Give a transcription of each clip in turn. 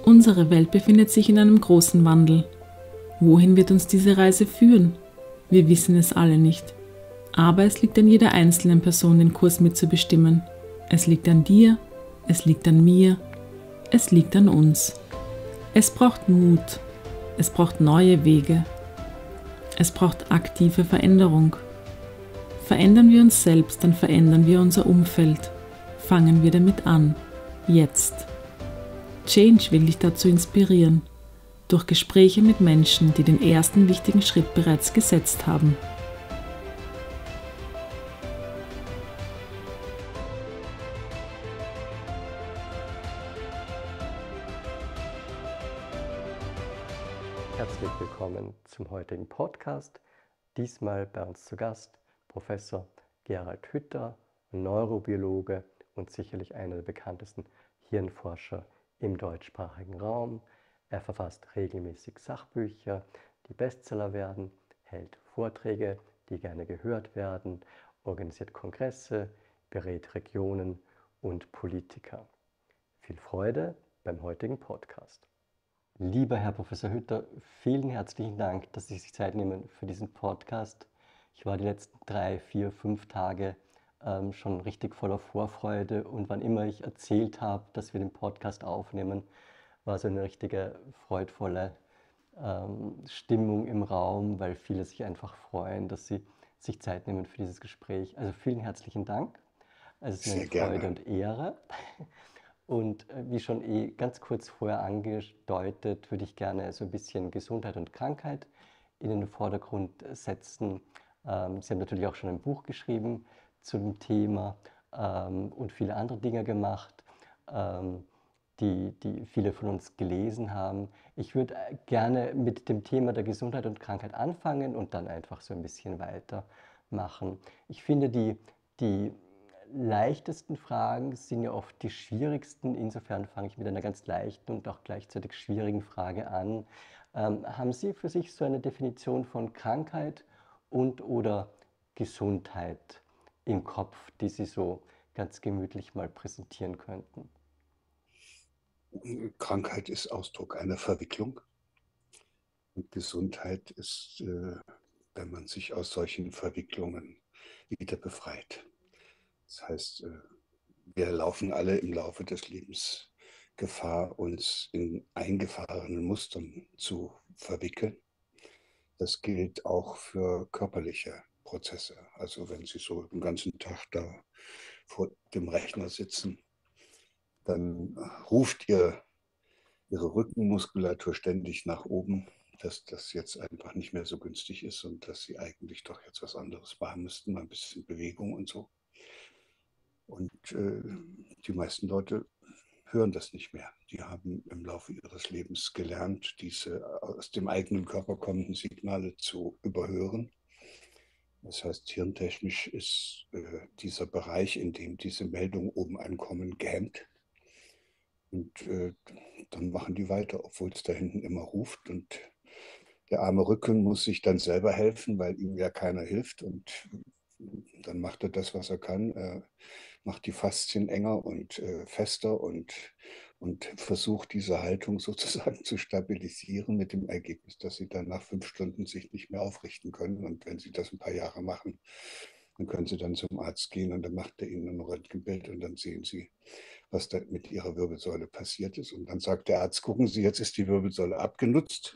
Unsere Welt befindet sich in einem großen Wandel. Wohin wird uns diese Reise führen? Wir wissen es alle nicht. Aber es liegt an jeder einzelnen Person, den Kurs mitzubestimmen. Es liegt an dir, es liegt an mir, es liegt an uns. Es braucht Mut, es braucht neue Wege, es braucht aktive Veränderung. Verändern wir uns selbst, dann verändern wir unser Umfeld. Fangen wir damit an. Jetzt. Change will dich dazu inspirieren. Durch Gespräche mit Menschen, die den ersten wichtigen Schritt bereits gesetzt haben. Herzlich willkommen zum heutigen Podcast. Diesmal bei uns zu Gast Professor Gerald Hütter, Neurobiologe und sicherlich einer der bekanntesten Hirnforscher im deutschsprachigen Raum. Er verfasst regelmäßig Sachbücher, die Bestseller werden, hält Vorträge, die gerne gehört werden, organisiert Kongresse, berät Regionen und Politiker. Viel Freude beim heutigen Podcast. Lieber Herr Professor Hütter, vielen herzlichen Dank, dass Sie sich Zeit nehmen für diesen Podcast. Ich war die letzten 3, 4, 5 Tage schon richtig voller Vorfreude und wann immer ich erzählt habe, dass wir den Podcast aufnehmen, war so eine richtige freudvolle Stimmung im Raum, weil viele sich einfach freuen, dass Sie sich Zeit nehmen für dieses Gespräch. Also vielen herzlichen Dank. Also es ist mir eine Freude und Ehre. Und wie schon ganz kurz vorher angedeutet, würde ich gerne so ein bisschen Gesundheit und Krankheit in den Vordergrund setzen. Sie haben natürlich auch schon ein Buch geschrieben zu dem Thema und viele andere Dinge gemacht, die viele von uns gelesen haben. Ich würde gerne mit dem Thema der Gesundheit und Krankheit anfangen und dann einfach so ein bisschen weitermachen. Ich finde, die leichtesten Fragen sind ja oft die schwierigsten. Insofern fange ich mit einer ganz leichten und auch gleichzeitig schwierigen Frage an. Haben Sie für sich so eine Definition von Krankheit und oder Gesundheit im Kopf, die Sie so ganz gemütlich mal präsentieren könnten? Krankheit ist Ausdruck einer Verwicklung und Gesundheit ist, wenn man sich aus solchen Verwicklungen wieder befreit. Das heißt, wir laufen alle im Laufe des Lebens Gefahr, uns in eingefahrenen Mustern zu verwickeln. Das gilt auch für körperliche Prozesse. Also wenn Sie so den ganzen Tag da vor dem Rechner sitzen, dann ruft Ihre Rückenmuskulatur ständig nach oben, dass das jetzt einfach nicht mehr so günstig ist und dass Sie eigentlich doch jetzt was anderes machen müssten, mal ein bisschen Bewegung und so. Und die meisten Leute hören das nicht mehr. Die haben im Laufe ihres Lebens gelernt, diese aus dem eigenen Körper kommenden Signale zu überhören. Das heißt, hirntechnisch ist dieser Bereich, in dem diese Meldungen oben ankommen, gehemmt. Und dann machen die weiter, obwohl es da hinten immer ruft. Und der arme Rücken muss sich dann selber helfen, weil ihm ja keiner hilft. Und dann macht er das, was er kann. Er macht die Faszien enger und fester und versucht diese Haltung sozusagen zu stabilisieren mit dem Ergebnis, dass sie dann nach 5 Stunden sich nicht mehr aufrichten können. Und wenn sie das ein paar Jahre machen, dann können sie dann zum Arzt gehen und dann macht er ihnen ein Röntgenbild und dann sehen sie, was da mit ihrer Wirbelsäule passiert ist. Und dann sagt der Arzt, gucken Sie, jetzt ist die Wirbelsäule abgenutzt.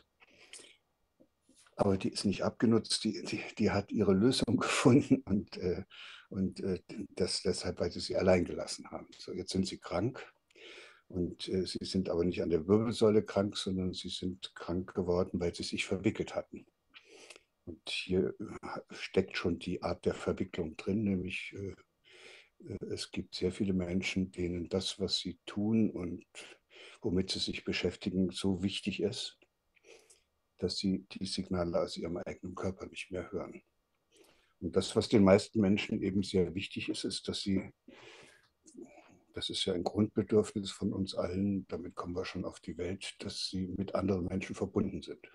Aber die ist nicht abgenutzt, die hat ihre Lösung gefunden und das deshalb, weil sie sie allein gelassen haben. So, jetzt sind sie krank und sie sind aber nicht an der Wirbelsäule krank, sondern sie sind krank geworden, weil sie sich verwickelt hatten. Und hier steckt schon die Art der Verwicklung drin, nämlich es gibt sehr viele Menschen, denen das, was sie tun und womit sie sich beschäftigen, so wichtig ist, dass sie die Signale aus ihrem eigenen Körper nicht mehr hören. Und das, was den meisten Menschen eben sehr wichtig ist, ist, dass sie, das ist ja ein Grundbedürfnis von uns allen, damit kommen wir schon auf die Welt, dass sie mit anderen Menschen verbunden sind.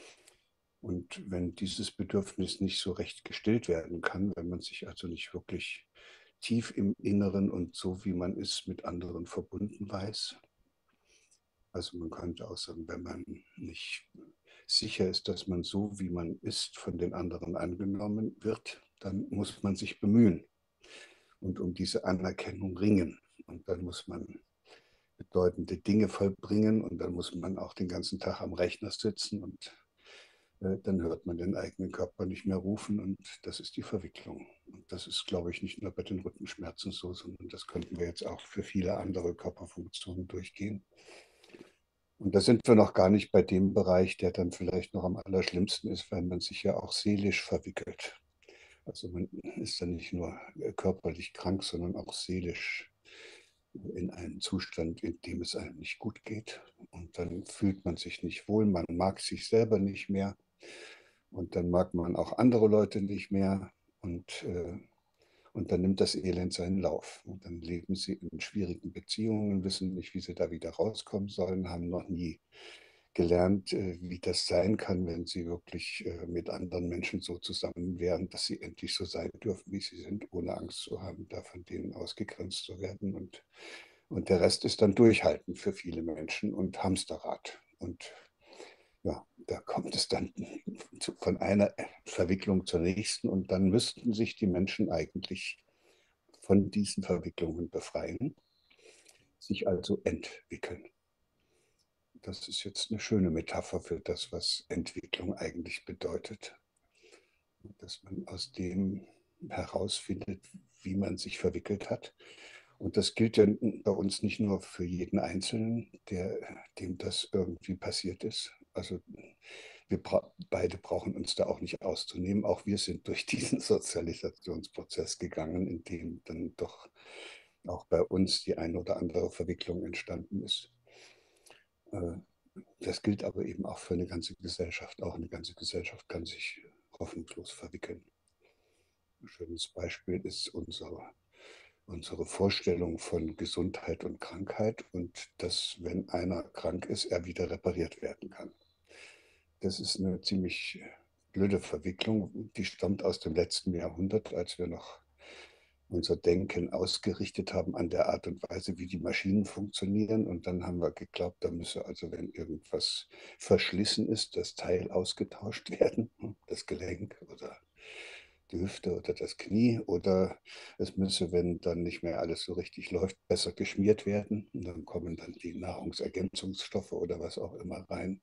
Und wenn dieses Bedürfnis nicht so recht gestillt werden kann, wenn man sich also nicht wirklich tief im Inneren und so wie man ist mit anderen verbunden weiß, Also man könnte auch sagen, wenn man nicht sicher ist, dass man so, wie man ist, von den anderen angenommen wird, dann muss man sich bemühen und um diese Anerkennung ringen. Und dann muss man bedeutende Dinge vollbringen und dann muss man auch den ganzen Tag am Rechner sitzen und dann hört man den eigenen Körper nicht mehr rufen und das ist die Verwicklung. Und das ist, glaube ich, nicht nur bei den Rückenschmerzen so, sondern das könnten wir jetzt auch für viele andere Körperfunktionen durchgehen. Und da sind wir noch gar nicht bei dem Bereich, der dann vielleicht noch am allerschlimmsten ist, weil man sich ja auch seelisch verwickelt. Also man ist dann nicht nur körperlich krank, sondern auch seelisch in einem Zustand, in dem es einem nicht gut geht. Und dann fühlt man sich nicht wohl, man mag sich selber nicht mehr und dann mag man auch andere Leute nicht mehr und dann nimmt das Elend seinen Lauf. Und dann leben sie in schwierigen Beziehungen, wissen nicht, wie sie da wieder rauskommen sollen, haben noch nie gelernt, wie das sein kann, wenn sie wirklich mit anderen Menschen so zusammen wären, dass sie endlich so sein dürfen, wie sie sind, ohne Angst zu haben, da von denen ausgegrenzt zu werden. Und der Rest ist dann Durchhalten für viele Menschen und Hamsterrad. Und ja, da kommt es dann von einer Verwicklung zur nächsten und dann müssten sich die Menschen eigentlich von diesen Verwicklungen befreien, sich also entwickeln. Das ist jetzt eine schöne Metapher für das, was Entwicklung eigentlich bedeutet. Dass man aus dem herausfindet, wie man sich verwickelt hat. Und das gilt ja bei uns nicht nur für jeden Einzelnen, dem das irgendwie passiert ist. Also beide brauchen uns da auch nicht auszunehmen. Auch wir sind durch diesen Sozialisationsprozess gegangen, in dem dann doch auch bei uns die eine oder andere Verwicklung entstanden ist. Das gilt aber eben auch für eine ganze Gesellschaft. Auch eine ganze Gesellschaft kann sich hoffnungslos verwickeln. Ein schönes Beispiel ist unsere Vorstellung von Gesundheit und Krankheit und dass, wenn einer krank ist, er wieder repariert werden kann. Das ist eine ziemlich blöde Verwicklung, die stammt aus dem letzten Jahrhundert, als wir noch unser Denken ausgerichtet haben an der Art und Weise, wie die Maschinen funktionieren. Und dann haben wir geglaubt, da müsse also, wenn irgendwas verschlissen ist, das Teil ausgetauscht werden, das Gelenk oder die Hüfte oder das Knie. Oder es müsse, wenn dann nicht mehr alles so richtig läuft, besser geschmiert werden. Und dann kommen dann die Nahrungsergänzungsstoffe oder was auch immer rein.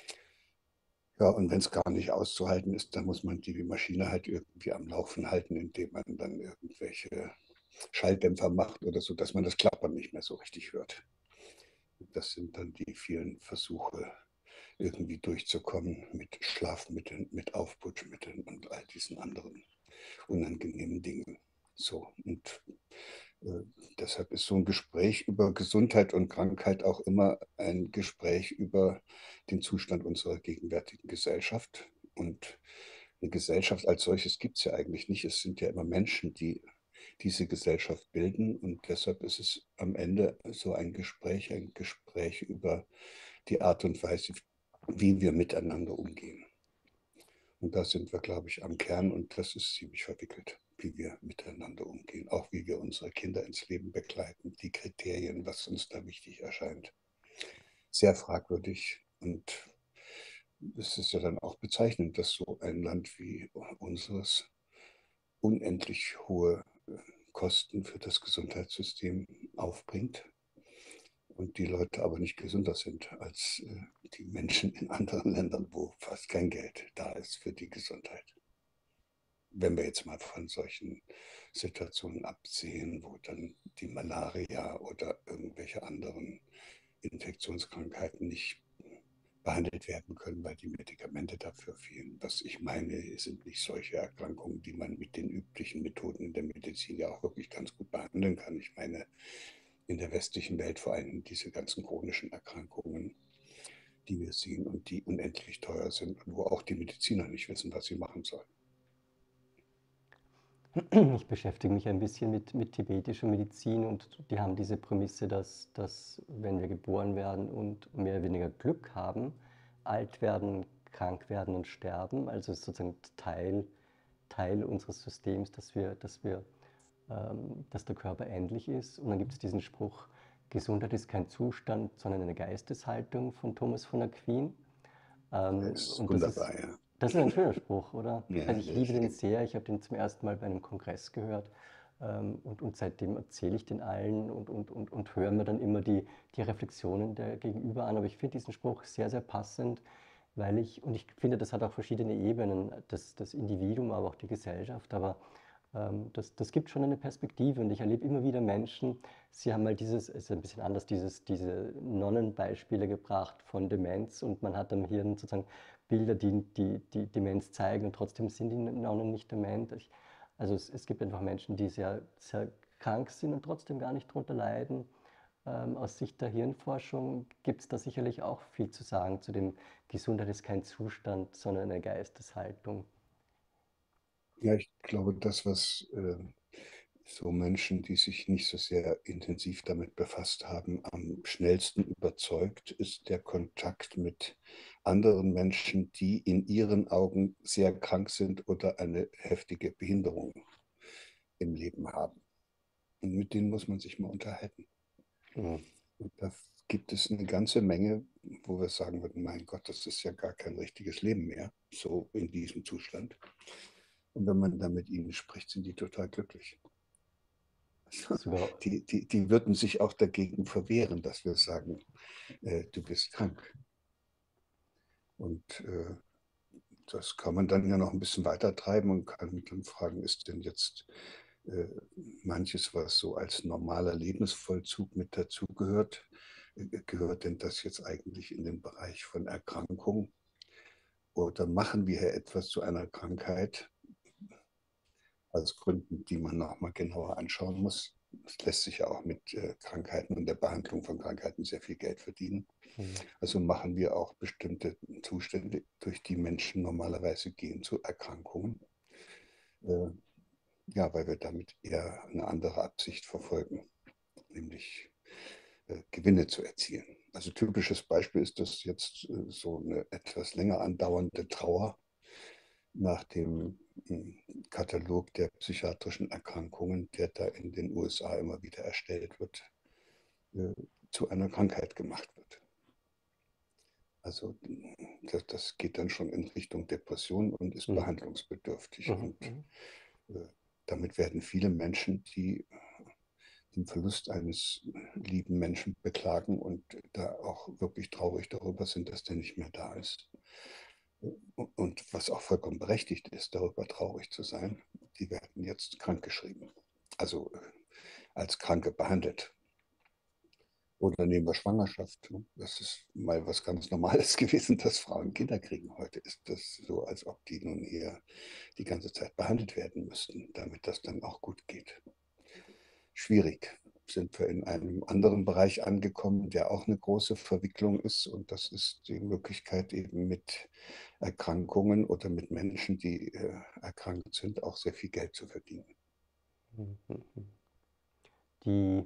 Ja, und wenn es gar nicht auszuhalten ist, dann muss man die Maschine halt irgendwie am Laufen halten, indem man dann irgendwelche Schalldämpfer macht oder so, dass man das Klappern nicht mehr so richtig hört. Das sind dann die vielen Versuche, irgendwie durchzukommen mit Schlafmitteln, mit Aufputschmitteln und all diesen anderen unangenehmen Dingen. So, und äh, deshalb ist so ein Gespräch über Gesundheit und Krankheit auch immer ein Gespräch über den Zustand unserer gegenwärtigen Gesellschaft. Und eine Gesellschaft als solches gibt es ja eigentlich nicht. Es sind ja immer Menschen, die diese Gesellschaft bilden. Und deshalb ist es am Ende so ein Gespräch über die Art und Weise, wie wir miteinander umgehen. Und da sind wir, glaube ich, am Kern und das ist ziemlich verwickelt, wie wir miteinander umgehen, auch wie wir unsere Kinder ins Leben begleiten, die Kriterien, was uns da wichtig erscheint. Sehr fragwürdig und es ist ja dann auch bezeichnend, dass so ein Land wie unseres unendlich hohe Kosten für das Gesundheitssystem aufbringt und die Leute aber nicht gesünder sind als die Menschen in anderen Ländern, wo fast kein Geld da ist für die Gesundheit. Wenn wir jetzt mal von solchen Situationen absehen, wo dann die Malaria oder irgendwelche anderen Infektionskrankheiten nicht behandelt werden können, weil die Medikamente dafür fehlen. Was ich meine, sind nicht solche Erkrankungen, die man mit den üblichen Methoden in der Medizin ja auch wirklich ganz gut behandeln kann. Ich meine, in der westlichen Welt vor allem diese ganzen chronischen Erkrankungen, die wir sehen und die unendlich teuer sind und wo auch die Mediziner nicht wissen, was sie machen sollen. Ich beschäftige mich ein bisschen mit tibetischer Medizin und die haben diese Prämisse, dass wenn wir geboren werden und mehr oder weniger Glück haben, alt werden, krank werden und sterben, also es ist sozusagen Teil unseres Systems, dass der Körper endlich ist. Und dann gibt es diesen Spruch, Gesundheit ist kein Zustand, sondern eine Geisteshaltung von Thomas von Aquin. Das ist Und wunderbar, ja. das ist ein schöner Spruch, oder? Ja, Also ich der liebe ist den eben. sehr. Ich habe den zum ersten Mal bei einem Kongress gehört. Und seitdem erzähle ich den allen und höre mir dann immer die Reflexionen der Gegenüber an. Aber ich finde diesen Spruch sehr, sehr passend, und ich finde, das hat auch verschiedene Ebenen, das Individuum, aber auch die Gesellschaft. Aber das gibt schon eine Perspektive und ich erlebe immer wieder Menschen, sie haben mal es ist ein bisschen anders, diese Nonnenbeispiele gebracht von Demenz und man hat am Hirn sozusagen Bilder, die Demenz zeigen und trotzdem sind die Nonnen nicht dement. Also es gibt einfach Menschen, die sehr, sehr krank sind und trotzdem gar nicht darunter leiden. Aus Sicht der Hirnforschung gibt es da sicherlich auch viel zu sagen zu dem Gesundheit ist kein Zustand, sondern eine Geisteshaltung. Ja, ich glaube, das, was so Menschen, die sich nicht so sehr intensiv damit befasst haben, am schnellsten überzeugt, ist der Kontakt mit anderen Menschen, die in ihren Augen sehr krank sind oder eine heftige Behinderung im Leben haben. Und mit denen muss man sich mal unterhalten. Mhm. Und da gibt es eine ganze Menge, wo wir sagen würden, mein Gott, das ist ja gar kein richtiges Leben mehr, so in diesem Zustand. Und wenn man dann mit ihnen spricht, sind die total glücklich. Sogar, Die würden sich auch dagegen verwehren, dass wir sagen, du bist krank. Und das kann man dann ja noch ein bisschen weiter treiben und kann dann fragen, ist denn jetzt äh, manches, was so als normaler Lebensvollzug mit dazugehört, gehört denn das jetzt eigentlich in den Bereich von Erkrankung? Oder machen wir hier etwas zu einer Krankheit aus Gründen, die man nochmal genauer anschauen muss? Es lässt sich ja auch mit Krankheiten und der Behandlung von Krankheiten sehr viel Geld verdienen. mhm. Also machen wir auch bestimmte Zustände, durch die Menschen normalerweise gehen, zu Erkrankungen. Äh, ja, weil wir damit eher eine andere Absicht verfolgen, nämlich Gewinne zu erzielen. Also typisches Beispiel ist das jetzt so eine etwas länger andauernde Trauer nach dem Katalog der psychiatrischen Erkrankungen, der da in den USA immer wieder erstellt wird, äh, zu einer Krankheit gemacht wird. Also das geht dann schon in Richtung Depression und ist Mhm. behandlungsbedürftig. Mhm. Und damit werden viele Menschen, die den Verlust eines lieben Menschen beklagen und da auch wirklich traurig darüber sind, dass der nicht mehr da ist. Und was auch vollkommen berechtigt ist, darüber traurig zu sein, die werden jetzt krankgeschrieben. Also als Kranke behandelt. Oder nehmen wir Schwangerschaft. Das ist mal was ganz Normales gewesen, dass Frauen Kinder kriegen. Heute ist das so, als ob die nun eher die ganze Zeit behandelt werden müssten, damit das dann auch gut geht. Schwierig. Sind wir in einem anderen Bereich angekommen, der auch eine große Verwicklung ist. Und das ist die Möglichkeit, eben mit Erkrankungen oder mit Menschen, die erkrankt sind, auch sehr viel Geld zu verdienen. Mhm. Die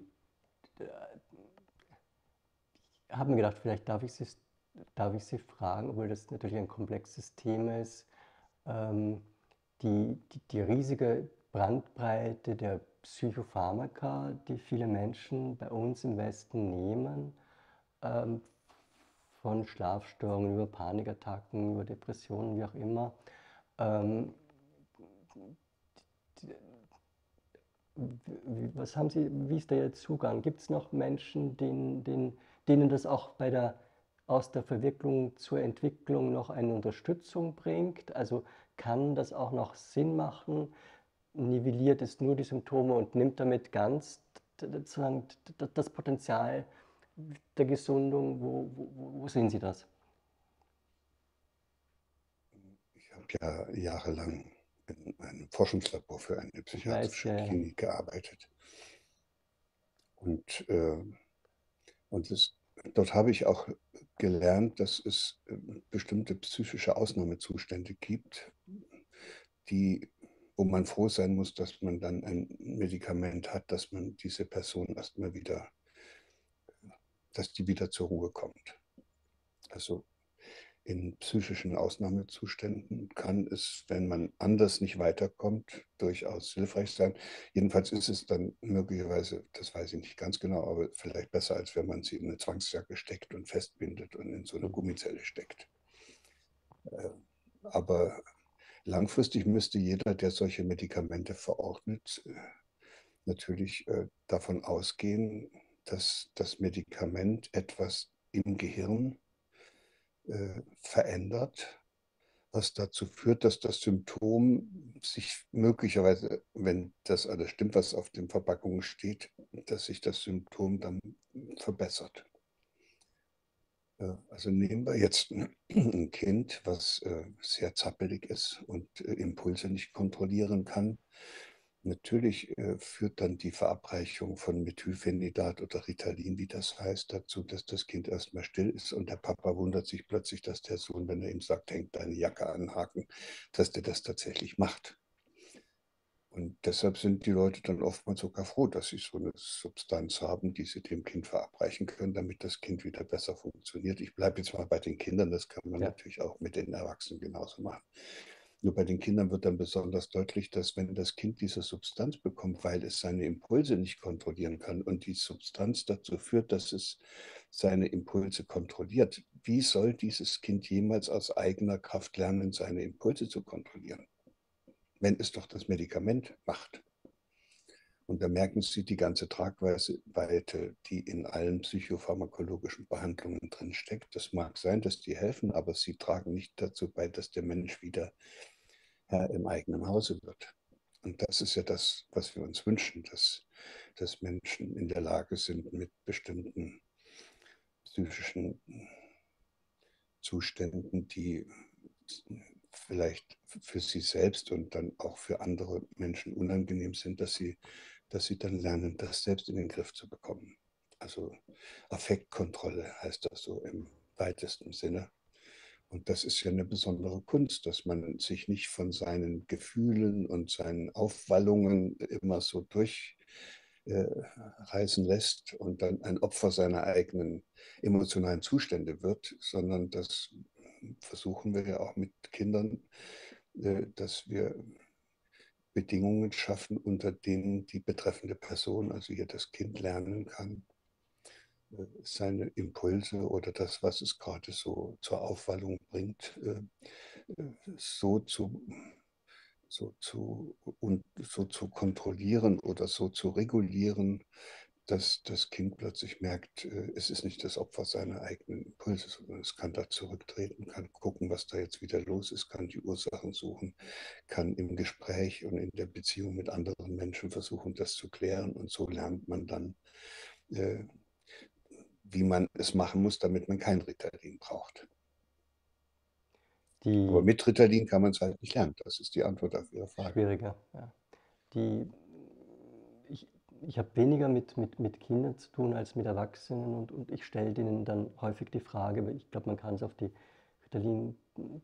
habe mir gedacht, vielleicht darf ich Sie fragen, obwohl das natürlich ein komplexes Thema ist, ähm, die riesige Bandbreite der Psychopharmaka, die viele Menschen bei uns im Westen nehmen, ähm, von Schlafstörungen über Panikattacken, über Depressionen, wie auch immer. Ähm, Was haben Sie, wie ist da Ihr Zugang? Gibt es noch Menschen, denen das auch aus der Verwirklichung zur Entwicklung noch eine Unterstützung bringt? Also kann das auch noch Sinn machen? Nivelliert es nur die Symptome und nimmt damit ganz sozusagen das Potenzial der Gesundung? Wo sehen Sie das? Ich habe ja jahrelang in einem Forschungslabor für eine Ich weiß, psychiatrische ja, Klinik gearbeitet. Und, und dort habe ich auch gelernt, dass es bestimmte psychische Ausnahmezustände gibt, die, wo man froh sein muss, dass man dann ein Medikament hat, dass man diese Person erstmal wieder, dass die wieder zur Ruhe kommt. Also In psychischen Ausnahmezuständen kann es, wenn man anders nicht weiterkommt, durchaus hilfreich sein. Jedenfalls ist es dann möglicherweise, das weiß ich nicht ganz genau, aber vielleicht besser, als wenn man sie in eine Zwangsjacke steckt und festbindet und in so eine Gummizelle steckt. Aber langfristig müsste jeder, der solche Medikamente verordnet, natürlich davon ausgehen, dass das Medikament etwas im Gehirn verändert, was dazu führt, dass das Symptom sich möglicherweise, wenn das alles stimmt, was auf den Verpackungen steht, dass sich das Symptom dann verbessert. Also nehmen wir jetzt ein Kind, was sehr zappelig ist und Impulse nicht kontrollieren kann. Natürlich führt dann die Verabreichung von Methylphenidat oder Ritalin, wie das heißt, dazu, dass das Kind erstmal still ist und der Papa wundert sich plötzlich, dass der Sohn, wenn er ihm sagt, hängt deine Jacke an den Haken, dass der das tatsächlich macht. Und deshalb sind die Leute dann oftmals sogar froh, dass sie so eine Substanz haben, die sie dem Kind verabreichen können, damit das Kind wieder besser funktioniert. Ich bleibe jetzt mal bei den Kindern, das kann man natürlich auch mit den Erwachsenen genauso machen. Nur bei den Kindern wird dann besonders deutlich, dass wenn das Kind diese Substanz bekommt, weil es seine Impulse nicht kontrollieren kann und die Substanz dazu führt, dass es seine Impulse kontrolliert, wie soll dieses Kind jemals aus eigener Kraft lernen, seine Impulse zu kontrollieren, wenn es doch das Medikament macht? Und da merken Sie die ganze Tragweite, die in allen psychopharmakologischen Behandlungen drinsteckt. Das mag sein, dass die helfen, aber sie tragen nicht dazu bei, dass der Mensch wieder Herr im eigenen Hause wird. Und das ist ja das, was wir uns wünschen, dass Menschen in der Lage sind, mit bestimmten psychischen Zuständen, die vielleicht für sie selbst und dann auch für andere Menschen unangenehm sind, dass sie dann lernen, das selbst in den Griff zu bekommen. Also Affektkontrolle heißt das so im weitesten Sinne. Und das ist ja eine besondere Kunst, dass man sich nicht von seinen Gefühlen und seinen Aufwallungen immer so durchreißen lässt und dann ein Opfer seiner eigenen emotionalen Zustände wird, sondern das versuchen wir ja auch mit Kindern, dass wir Bedingungen schaffen, unter denen die betreffende Person, also hier das Kind, lernen kann, seine Impulse oder das, was es gerade so zur Aufwallung bringt, so zu, so zu kontrollieren oder so zu regulieren, dass das Kind plötzlich merkt, es ist nicht das Opfer seiner eigenen Impulse, sondern es kann da zurücktreten, kann gucken, was da jetzt wieder los ist, kann die Ursachen suchen, kann im Gespräch und in der Beziehung mit anderen Menschen versuchen, das zu klären. Und so lernt man dann, äh, wie man es machen muss, damit man kein Ritalin braucht. Aber Die mit Ritalin kann man es halt nicht lernen. Das ist die Antwort auf Ihre Frage. schwieriger, ja. Die, ich ich habe weniger mit Kindern zu tun als mit Erwachsenen und ich stelle denen dann häufig die Frage, weil ich glaube, man kann es auf die Ritalin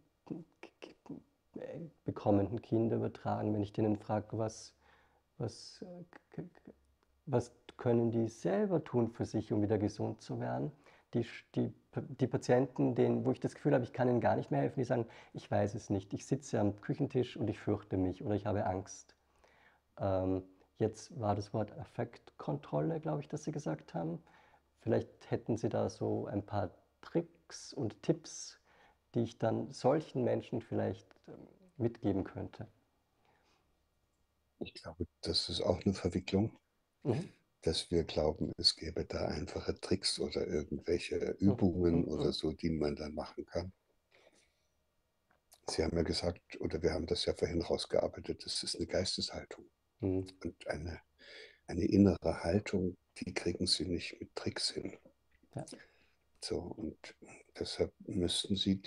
bekommenden Kinder übertragen, wenn ich denen frage, was, was können die selber tun für sich, um wieder gesund zu werden. Die, die, die Patienten, wo ich das Gefühl habe, ich kann ihnen gar nicht mehr helfen, die sagen, ich weiß es nicht, ich sitze am Küchentisch und ich fürchte mich oder ich habe Angst. Ähm, Jetzt war das Wort Affektkontrolle, glaube ich, das Sie gesagt haben. Vielleicht hätten Sie da so ein paar Tricks und Tipps, die ich dann solchen Menschen vielleicht mitgeben könnte. Ich glaube, das ist auch eine Verwicklung, Mhm. dass wir glauben, es gäbe da einfache Tricks oder irgendwelche Mhm. Übungen oder Mhm. so, die man dann machen kann. Sie haben ja gesagt, oder wir haben das ja vorhin rausgearbeitet, das ist eine Geisteshaltung. Mhm. Und eine innere Haltung, die kriegen Sie nicht mit Tricks hin. Ja. So, und deshalb müssten Sie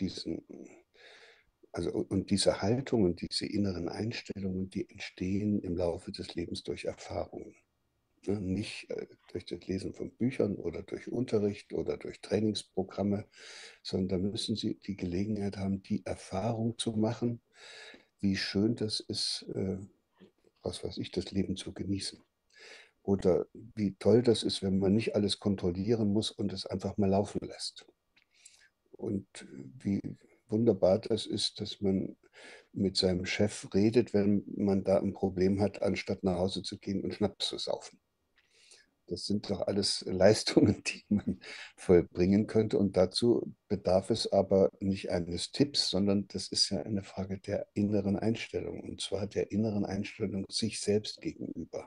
und diese Haltung und diese inneren Einstellungen, die entstehen im Laufe des Lebens durch Erfahrungen. Ne? Nicht durch das Lesen von Büchern oder durch Unterricht oder durch Trainingsprogramme, sondern da müssen Sie die Gelegenheit haben, die Erfahrung zu machen, wie schön das ist, was weiß ich, das Leben zu genießen. Oder wie toll das ist, wenn man nicht alles kontrollieren muss und es einfach mal laufen lässt. Und wie wunderbar das ist, dass man mit seinem Chef redet, wenn man da ein Problem hat, anstatt nach Hause zu gehen und Schnaps zu saufen. Das sind doch alles Leistungen, die man vollbringen könnte. Und dazu bedarf es aber nicht eines Tipps, sondern das ist ja eine Frage der inneren Einstellung. Und zwar der inneren Einstellung sich selbst gegenüber.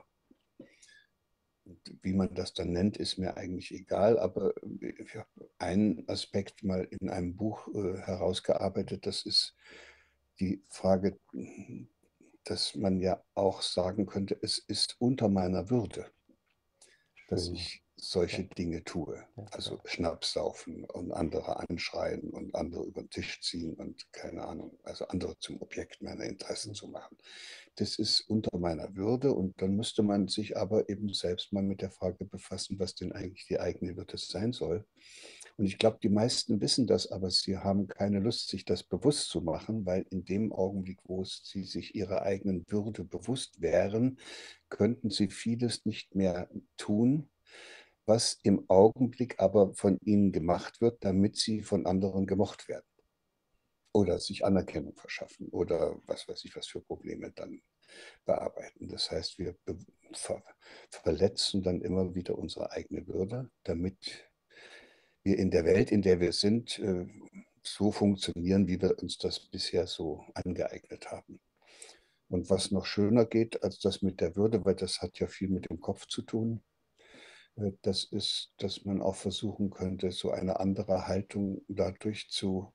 Und wie man das dann nennt, ist mir eigentlich egal. Aber ich habe einen Aspekt mal in einem Buch herausgearbeitet. Das ist die Frage, dass man ja auch sagen könnte, es ist unter meiner Würde, dass Schön. ich solche Ja, Dinge tue. ja, Also ja. Schnaps saufen und andere anschreien und andere über den Tisch ziehen und keine Ahnung, also andere zum Objekt meiner Interessen Mhm. zu machen. Das ist unter meiner Würde und dann müsste man sich aber eben selbst mal mit der Frage befassen, was denn eigentlich die eigene Würde sein soll. Und ich glaube, die meisten wissen das, aber sie haben keine Lust, sich das bewusst zu machen, weil in dem Augenblick, wo sie sich ihrer eigenen Würde bewusst wären, könnten sie vieles nicht mehr tun, was im Augenblick aber von ihnen gemacht wird, damit sie von anderen gemocht werden oder sich Anerkennung verschaffen oder was weiß ich, was für Probleme dann bearbeiten. Das heißt, wir verletzen dann immer wieder unsere eigene Würde, damit wir in der Welt, in der wir sind, so funktionieren, wie wir uns das bisher so angeeignet haben. Und was noch schöner geht als das mit der Würde, weil das hat ja viel mit dem Kopf zu tun, das ist, dass man auch versuchen könnte, so eine andere Haltung dadurch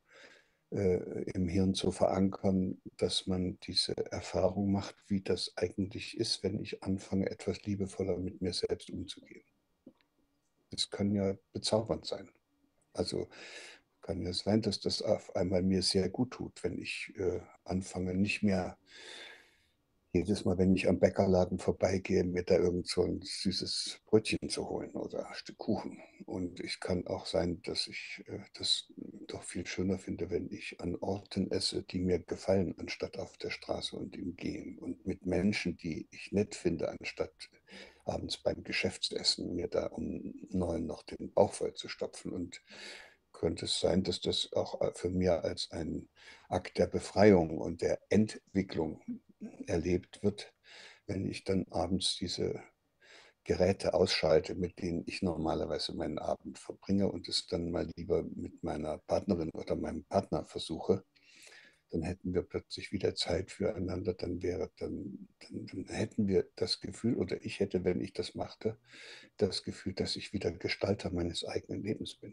im Hirn zu verankern, dass man diese Erfahrung macht, wie das eigentlich ist, wenn ich anfange, etwas liebevoller mit mir selbst umzugehen. Das kann ja bezaubernd sein. Also kann ja sein, dass das auf einmal mir sehr gut tut, wenn ich anfange, nicht mehr jedes Mal, wenn ich am Bäckerladen vorbeigehe, mir da irgend so ein süßes Brötchen zu holen oder ein Stück Kuchen. Und es kann auch sein, dass ich das doch viel schöner finde, wenn ich an Orten esse, die mir gefallen, anstatt auf der Straße und im Gehen. Und mit Menschen, die ich nett finde, anstatt abends beim Geschäftsessen mir da um 9 noch den Bauch voll zu stopfen. Und könnte es sein, dass das auch für mich als ein Akt der Befreiung und der Entwicklung erlebt wird, wenn ich dann abends diese Geräte ausschalte, mit denen ich normalerweise meinen Abend verbringe und es dann mal lieber mit meiner Partnerin oder meinem Partner versuche, dann hätten wir plötzlich wieder Zeit füreinander, dann hätten wir das Gefühl, oder ich hätte, wenn ich das machte, das Gefühl, dass ich wieder Gestalter meines eigenen Lebens bin.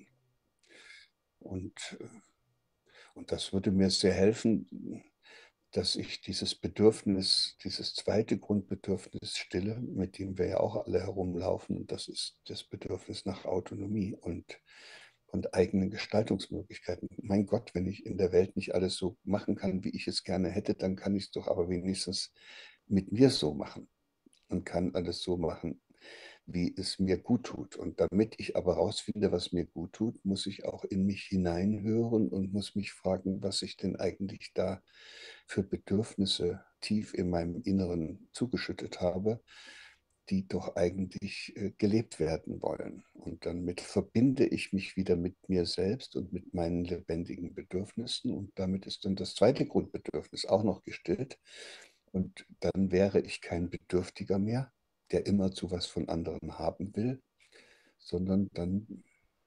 Und, und das würde mir sehr helfen, dass ich dieses Bedürfnis, dieses zweite Grundbedürfnis stille, mit dem wir ja auch alle herumlaufen, und das ist das Bedürfnis nach Autonomie und eigenen Gestaltungsmöglichkeiten. Mein Gott, wenn ich in der Welt nicht alles so machen kann, wie ich es gerne hätte, dann kann ich es doch aber wenigstens mit mir so machen und kann alles so machen, wie es mir gut tut. Und damit ich aber rausfinde, was mir gut tut, muss ich auch in mich hineinhören und muss mich fragen, was ich denn eigentlich da für Bedürfnisse tief in meinem Inneren zugeschüttet habe, die doch eigentlich gelebt werden wollen. Und damit verbinde ich mich wieder mit mir selbst und mit meinen lebendigen Bedürfnissen. Und damit ist dann das zweite Grundbedürfnis auch noch gestillt. Und dann wäre ich kein Bedürftiger mehr, der immer zu was von anderen haben will, sondern dann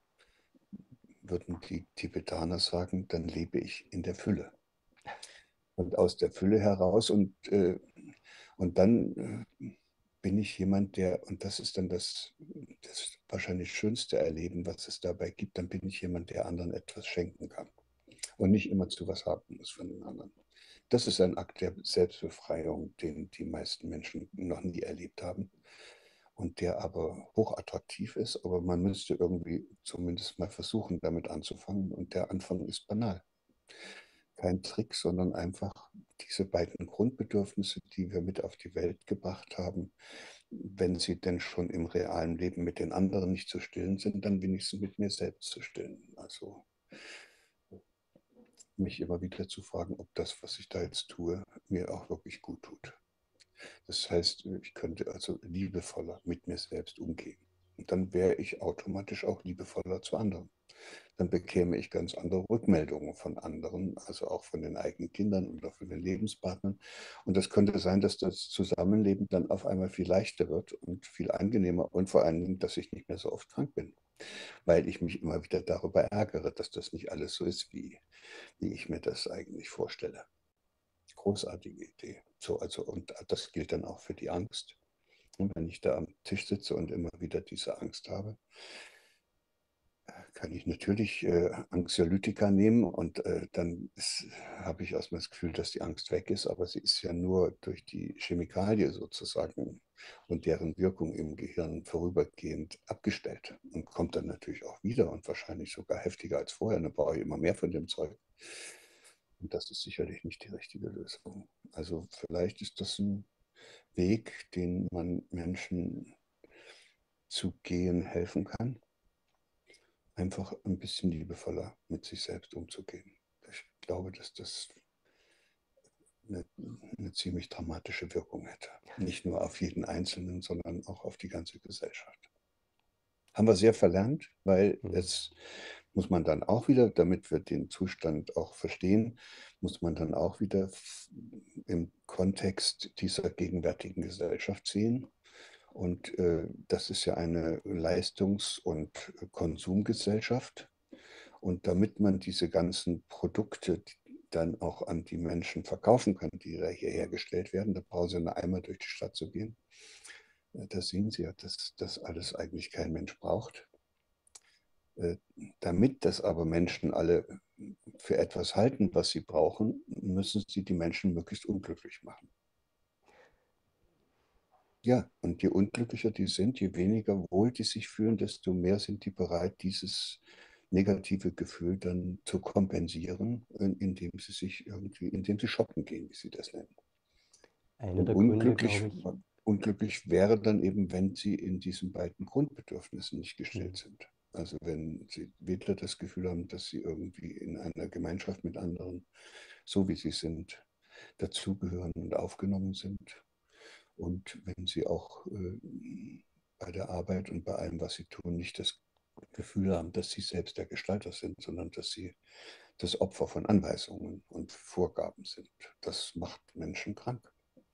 würden die Tibetaner sagen, dann lebe ich in der Fülle. Und aus der Fülle heraus und dann bin ich jemand, der, und das ist dann das wahrscheinlich schönste Erleben, was es dabei gibt, dann bin ich jemand, der anderen etwas schenken kann und nicht immer zu was haben muss von den anderen. Das ist ein Akt der Selbstbefreiung, den die meisten Menschen noch nie erlebt haben und der aber hochattraktiv ist, aber man müsste irgendwie zumindest mal versuchen, damit anzufangen und der Anfang ist banal. Kein Trick, sondern einfach diese beiden Grundbedürfnisse, die wir mit auf die Welt gebracht haben, wenn sie denn schon im realen Leben mit den anderen nicht zu stillen sind, dann wenigstens mit mir selbst zu stillen. Also mich immer wieder zu fragen, ob das, was ich da jetzt tue, mir auch wirklich gut tut. Das heißt, ich könnte also liebevoller mit mir selbst umgehen. Und dann wäre ich automatisch auch liebevoller zu anderen. dann bekäme ich ganz andere Rückmeldungen von anderen, also auch von den eigenen Kindern oder von den Lebenspartnern. Und das könnte sein, dass das Zusammenleben dann auf einmal viel leichter wird und viel angenehmer und vor allen Dingen, dass ich nicht mehr so oft krank bin, weil ich mich immer wieder darüber ärgere, dass das nicht alles so ist, wie ich mir das eigentlich vorstelle. Großartige Idee. So, also, und das gilt dann auch für die Angst. Und wenn ich da am Tisch sitze und immer wieder diese Angst habe, kann ich natürlich Anxiolytika nehmen und dann habe ich erstmal das Gefühl, dass die Angst weg ist, aber sie ist ja nur durch die Chemikalie sozusagen und deren Wirkung im Gehirn vorübergehend abgestellt und kommt dann natürlich auch wieder und wahrscheinlich sogar heftiger als vorher. Dann brauche ich immer mehr von dem Zeug. Und das ist sicherlich nicht die richtige Lösung. Also vielleicht ist das ein Weg, den man Menschen zu gehen helfen kann, einfach ein bisschen liebevoller mit sich selbst umzugehen. Ich glaube, dass das eine ziemlich dramatische Wirkung hätte. Nicht nur auf jeden Einzelnen, sondern auch auf die ganze Gesellschaft. Haben wir sehr verlernt, weil jetzt muss man dann auch wieder, damit wir den Zustand auch verstehen, muss man dann auch wieder im Kontext dieser gegenwärtigen Gesellschaft sehen. Und das ist ja eine Leistungs- und Konsumgesellschaft. Und damit man diese ganzen Produkte dann auch an die Menschen verkaufen kann, die da hier hergestellt werden, da brauchen sie eine einmal durch die Stadt zu gehen. Da sehen Sie ja, dass das alles eigentlich kein Mensch braucht. Damit das aber Menschen alle für etwas halten, was sie brauchen, müssen sie die Menschen möglichst unglücklich machen. Ja, und je unglücklicher die sind, je weniger wohl die sich fühlen, desto mehr sind die bereit, dieses negative Gefühl dann zu kompensieren, indem sie sich irgendwie, indem sie shoppen gehen, wie sie das nennen. Einer Und der Gründe, glaube ich, unglücklich wäre dann eben, wenn sie in diesen beiden Grundbedürfnissen nicht gestellt sind. Also wenn sie weder das Gefühl haben, dass sie irgendwie in einer Gemeinschaft mit anderen, so wie sie sind, dazugehören und aufgenommen sind. Und wenn sie auch bei der Arbeit und bei allem, was sie tun, nicht das Gefühl haben, dass sie selbst der Gestalter sind, sondern dass sie das Opfer von Anweisungen und Vorgaben sind. Das macht Menschen krank.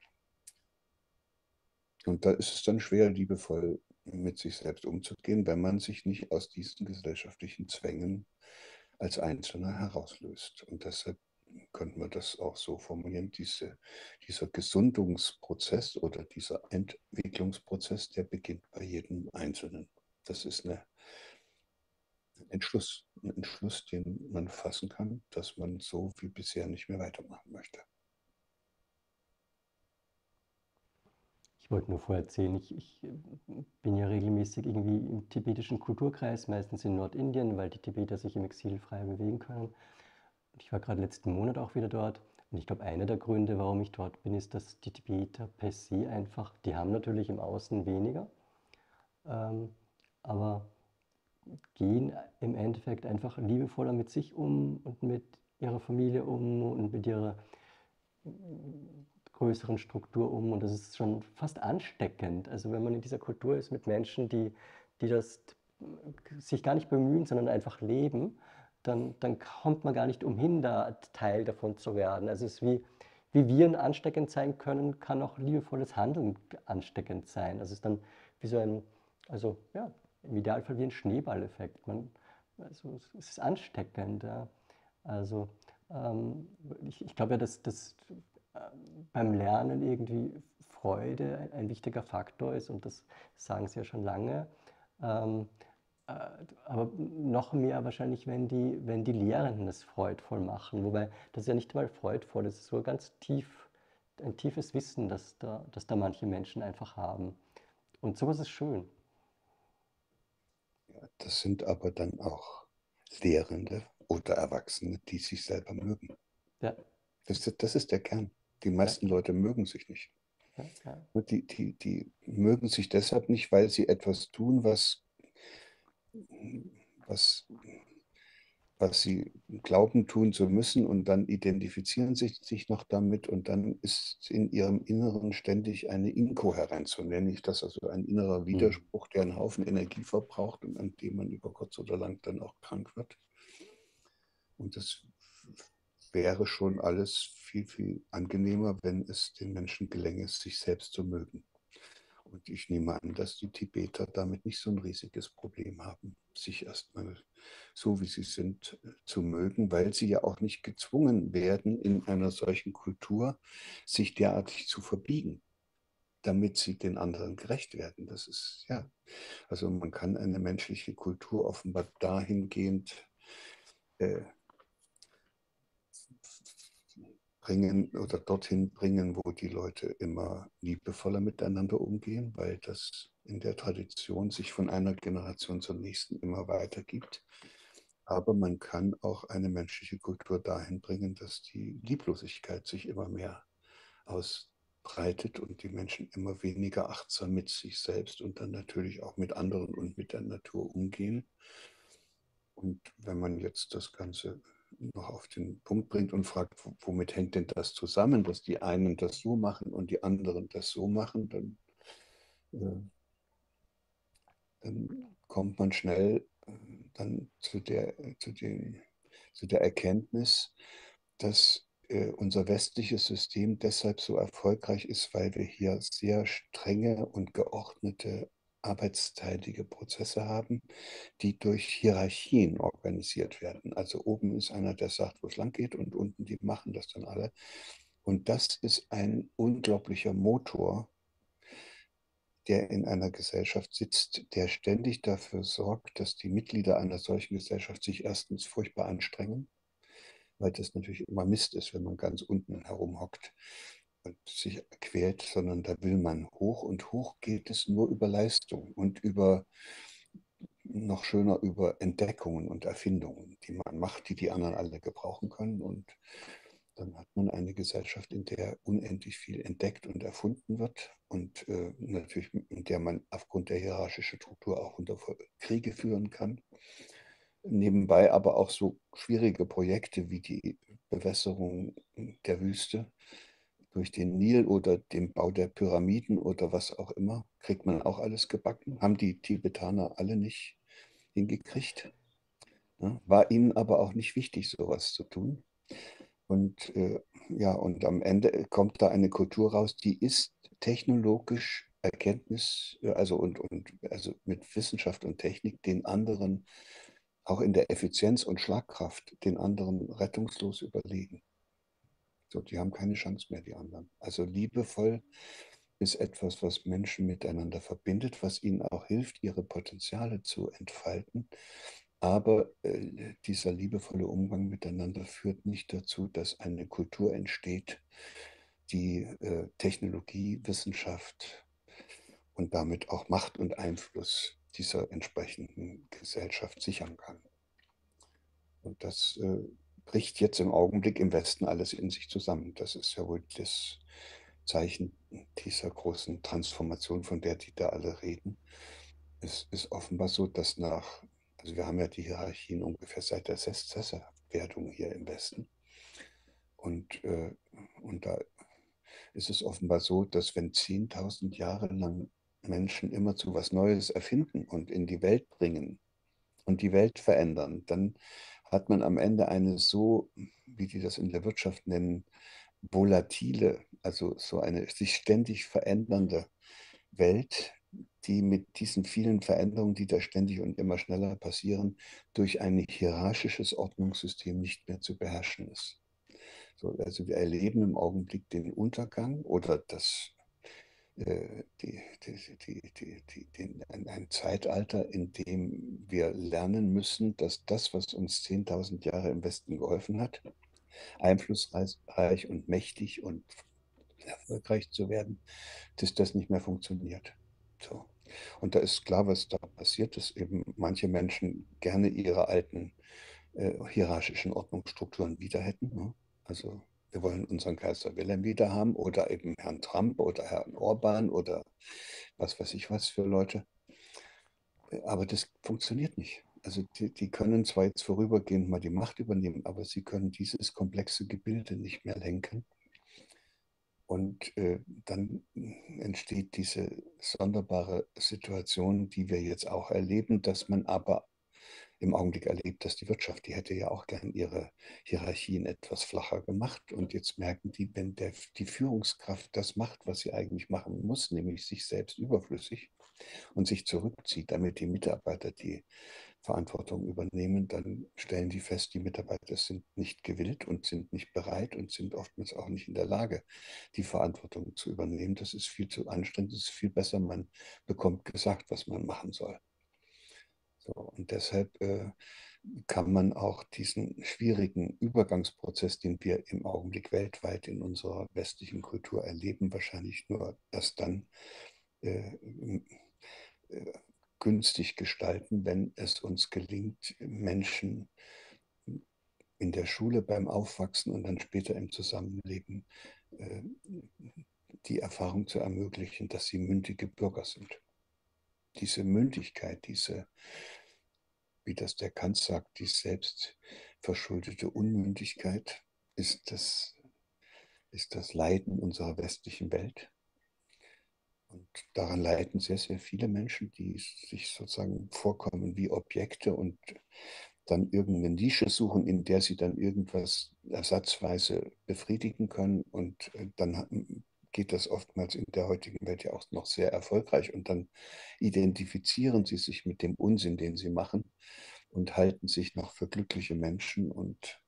Und da ist es dann schwer, liebevoll mit sich selbst umzugehen, wenn man sich nicht aus diesen gesellschaftlichen Zwängen als Einzelner herauslöst. Und deshalb könnten wir das auch so formulieren, dieser Gesundungsprozess oder dieser Entwicklungsprozess, der beginnt bei jedem Einzelnen. Das ist ein Entschluss, den man fassen kann, dass man so wie bisher nicht mehr weitermachen möchte. ich wollte nur vorher erzählen, ich bin ja regelmäßig irgendwie im tibetischen Kulturkreis, meistens in Nordindien, weil die Tibeter sich im Exil frei bewegen können. Und ich war gerade letzten Monat auch wieder dort. Und ich glaube, einer der Gründe, warum ich dort bin, ist, dass die Tibeter per se einfach, die haben natürlich im Außen weniger, ähm, aber gehen im Endeffekt einfach liebevoller mit sich um und mit ihrer Familie um und mit ihrer größeren Struktur um. Und das ist schon fast ansteckend. Also wenn man in dieser Kultur ist mit Menschen, die das sich gar nicht bemühen, sondern einfach leben, dann kommt man gar nicht umhin, da Teil davon zu werden. Also es ist wie Viren ansteckend sein können, kann auch liebevolles Handeln ansteckend sein. Also es ist dann wie so ein, also ja, im Idealfall wie ein Schneeballeffekt. Also es ist ansteckend. Ja. Also ich glaube ja, dass beim Lernen irgendwie Freude ein wichtiger Faktor ist und das sagen sie ja schon lange. Ähm, äh, aber noch mehr wahrscheinlich, wenn die Lehrenden es freudvoll machen. Wobei das ist ja nicht mal freudvoll, das ist so ganz tief, ein tiefes Wissen, das da manche Menschen einfach haben. Und sowas ist schön. Ja, das sind aber dann auch Lehrende oder Erwachsene, die sich selber mögen. Ja, Das ist der Kern. Die ja, meisten Leute mögen sich nicht. ja, ja. Die mögen sich deshalb nicht, weil sie etwas tun, was was sie glauben tun zu müssen und dann identifizieren sie sich noch damit und dann ist in ihrem Inneren ständig eine Inkohärenz, so nenne ich das, also ein innerer Mhm. Widerspruch, der einen Haufen Energie verbraucht und an dem man über kurz oder lang dann auch krank wird. Und das wäre schon alles viel, viel angenehmer, wenn es den Menschen gelänge, sich selbst zu mögen. Und ich nehme an, dass die Tibeter damit nicht so ein riesiges Problem haben, sich erstmal so, wie sie sind, zu mögen, weil sie ja auch nicht gezwungen werden, in einer solchen Kultur sich derartig zu verbiegen, damit sie den anderen gerecht werden. Das ist, ja, also man kann eine menschliche Kultur offenbar dahingehend äh, bringen oder dorthin bringen, wo die Leute immer liebevoller miteinander umgehen, weil das in der Tradition sich von einer Generation zur nächsten immer weitergibt. Aber man kann auch eine menschliche Kultur dahin bringen, dass die Lieblosigkeit sich immer mehr ausbreitet und die Menschen immer weniger achtsam mit sich selbst und dann natürlich auch mit anderen und mit der Natur umgehen. Und wenn man jetzt das Ganze noch auf den Punkt bringt und fragt, womit hängt denn das zusammen, dass die einen das so machen und die anderen das so machen, äh, dann kommt man schnell dann zu der Erkenntnis, dass unser westliches System deshalb so erfolgreich ist, weil wir hier sehr strenge und geordnete arbeitsteilige Prozesse haben, die durch Hierarchien organisiert werden. Also oben ist einer, der sagt, wo es lang geht, und unten, die machen das dann alle. Und das ist ein unglaublicher Motor, der in einer Gesellschaft sitzt, der ständig dafür sorgt, dass die Mitglieder einer solchen Gesellschaft sich erstens furchtbar anstrengen, weil das natürlich immer Mist ist, wenn man ganz unten herumhockt und sich quält, sondern da will man hoch und hoch geht es nur über Leistung und über noch schöner über Entdeckungen und Erfindungen, die man macht, die die anderen alle gebrauchen können. Und dann hat man eine Gesellschaft, in der unendlich viel entdeckt und erfunden wird und natürlich in der man aufgrund der hierarchischen Struktur auch Kriege führen kann. Nebenbei aber auch so schwierige Projekte wie die Bewässerung der Wüste durch den Nil oder den Bau der Pyramiden oder was auch immer, kriegt man auch alles gebacken. Haben die Tibetaner alle nicht hingekriegt. Ne? War ihnen aber auch nicht wichtig, sowas zu tun. Und ja, und am Ende kommt da eine Kultur raus, die ist technologisch Erkenntnis, also mit Wissenschaft und Technik den anderen, auch in der Effizienz und Schlagkraft, den anderen rettungslos überlegen. So, die haben keine Chance mehr, die anderen. Also liebevoll ist etwas, was Menschen miteinander verbindet, was ihnen auch hilft, ihre Potenziale zu entfalten. Aber dieser liebevolle Umgang miteinander führt nicht dazu, dass eine Kultur entsteht, die Technologie, Wissenschaft und damit auch Macht und Einfluss dieser entsprechenden Gesellschaft sichern kann. Und das bricht jetzt im Augenblick im Westen alles in sich zusammen. Das ist ja wohl das Zeichen dieser großen Transformation, von der die da alle reden. Es ist offenbar so, dass also wir haben ja die Hierarchien ungefähr seit der Sesshaftwerdung hier im Westen. Und, äh, und da ist es offenbar so, dass wenn 10.000 Jahre lang Menschen immer zu was Neues erfinden und in die Welt bringen und die Welt verändern, dann hat man am Ende eine so, wie die das in der Wirtschaft nennen, volatile, also so eine sich ständig verändernde Welt, die mit diesen vielen Veränderungen, die da ständig und immer schneller passieren, durch ein hierarchisches Ordnungssystem nicht mehr zu beherrschen ist. So, also wir erleben im Augenblick den Untergang oder ein Zeitalter, in dem wir lernen müssen, dass das, was uns 10.000 Jahre im Westen geholfen hat, einflussreich und mächtig und erfolgreich zu werden, dass das nicht mehr funktioniert. So. Und da ist klar, was da passiert, dass eben manche Menschen gerne ihre alten hierarchischen Ordnungsstrukturen wieder hätten. Ne? Also wir wollen unseren Kaiser Wilhelm wieder haben oder eben Herrn Trump oder Herrn Orban oder was weiß ich was für Leute. Aber das funktioniert nicht. Also die können zwar jetzt vorübergehend mal die Macht übernehmen, aber sie können dieses komplexe Gebilde nicht mehr lenken. Und dann entsteht diese sonderbare Situation, die wir jetzt auch erleben, dass man aber im Augenblick erlebt, dass die Wirtschaft, die hätte ja auch gern ihre Hierarchien etwas flacher gemacht. Und jetzt merken die, wenn die Führungskraft das macht, was sie eigentlich machen muss, nämlich sich selbst überflüssig und sich zurückzieht, damit die Mitarbeiter die Verantwortung übernehmen, dann stellen die fest, die Mitarbeiter sind nicht gewillt und sind nicht bereit und sind oftmals auch nicht in der Lage, die Verantwortung zu übernehmen. Das ist viel zu anstrengend, es ist viel besser, man bekommt gesagt, was man machen soll. So, und deshalb kann man auch diesen schwierigen Übergangsprozess, den wir im Augenblick weltweit in unserer westlichen Kultur erleben, wahrscheinlich nur erst dann äh, äh, günstig gestalten, wenn es uns gelingt, Menschen in der Schule beim Aufwachsen und dann später im Zusammenleben äh, die Erfahrung zu ermöglichen, dass sie mündige Bürger sind. Diese Mündigkeit, wie das der Kant sagt, die selbstverschuldete Unmündigkeit ist das Leiden unserer westlichen Welt. Und daran leiden sehr, sehr viele Menschen, die sich sozusagen vorkommen wie Objekte und dann irgendeine Nische suchen, in der sie dann irgendwas ersatzweise befriedigen können. Und dann geht das oftmals in der heutigen Welt ja auch noch sehr erfolgreich. Und dann identifizieren sie sich mit dem Unsinn, den sie machen und halten sich noch für glückliche Menschen. Und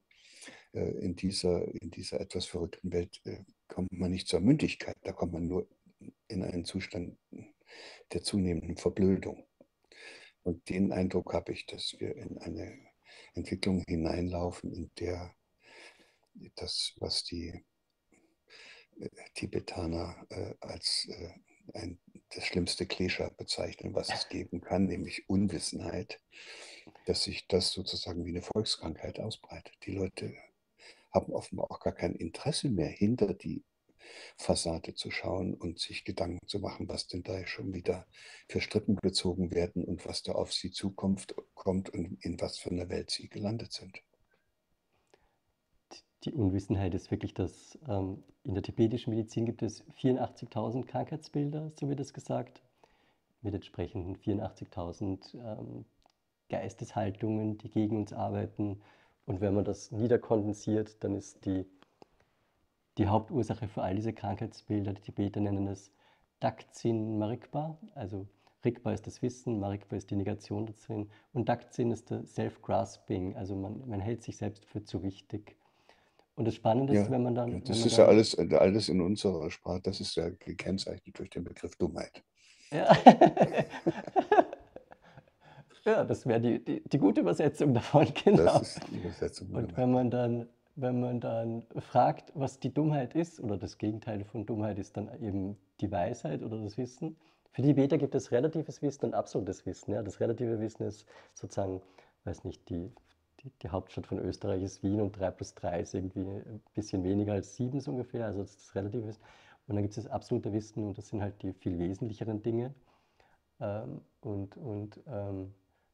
in dieser etwas verrückten Welt kommt man nicht zur Mündigkeit, da kommt man nur in einen Zustand der zunehmenden Verblödung. Und den Eindruck habe ich, dass wir in eine Entwicklung hineinlaufen, in der das, was die Tibetaner als das schlimmste Klesha bezeichnen, was es geben kann, nämlich Unwissenheit, dass sich das sozusagen wie eine Volkskrankheit ausbreitet. Die Leute haben offenbar auch gar kein Interesse mehr, hinter die Fassade zu schauen und sich Gedanken zu machen, was denn da schon wieder für Strippen gezogen werden und was da auf sie zukommt kommt und in was für einer Welt sie gelandet sind. Die Unwissenheit ist wirklich das, in der tibetischen Medizin gibt es 84.000 Krankheitsbilder, so wird es gesagt, mit entsprechenden 84.000 Geisteshaltungen, die gegen uns arbeiten. Und wenn man das niederkondensiert, dann ist die Hauptursache für all diese Krankheitsbilder, die Tibeter nennen es Dakzin Marikpa, also Rigpa ist das Wissen, Marikpa ist die Negation dazu und Dakzin ist der Self-Grasping, also man hält sich selbst für zu wichtig. Und das Spannende ist, Ja, wenn man ja, dann, wenn das man ist ja dann, alles in unserer Sprache, das ist ja gekennzeichnet durch den Begriff Dummheit. ja, ja, das wäre die gute Übersetzung davon, Das genau. ist die Übersetzung von Und Dummheit. wenn man dann fragt, was die Dummheit ist, oder das Gegenteil von Dummheit ist dann eben die Weisheit oder das Wissen. Für die Tibeter gibt es relatives Wissen und absolutes Wissen. Ja. Das relative Wissen ist sozusagen, weiß nicht, die Hauptstadt von Österreich ist Wien und 3 plus 3 ist irgendwie ein bisschen weniger als 7 so ungefähr. Also das ist das relative Wissen. Und dann gibt es das absolute Wissen und das sind halt die viel wesentlicheren Dinge. Und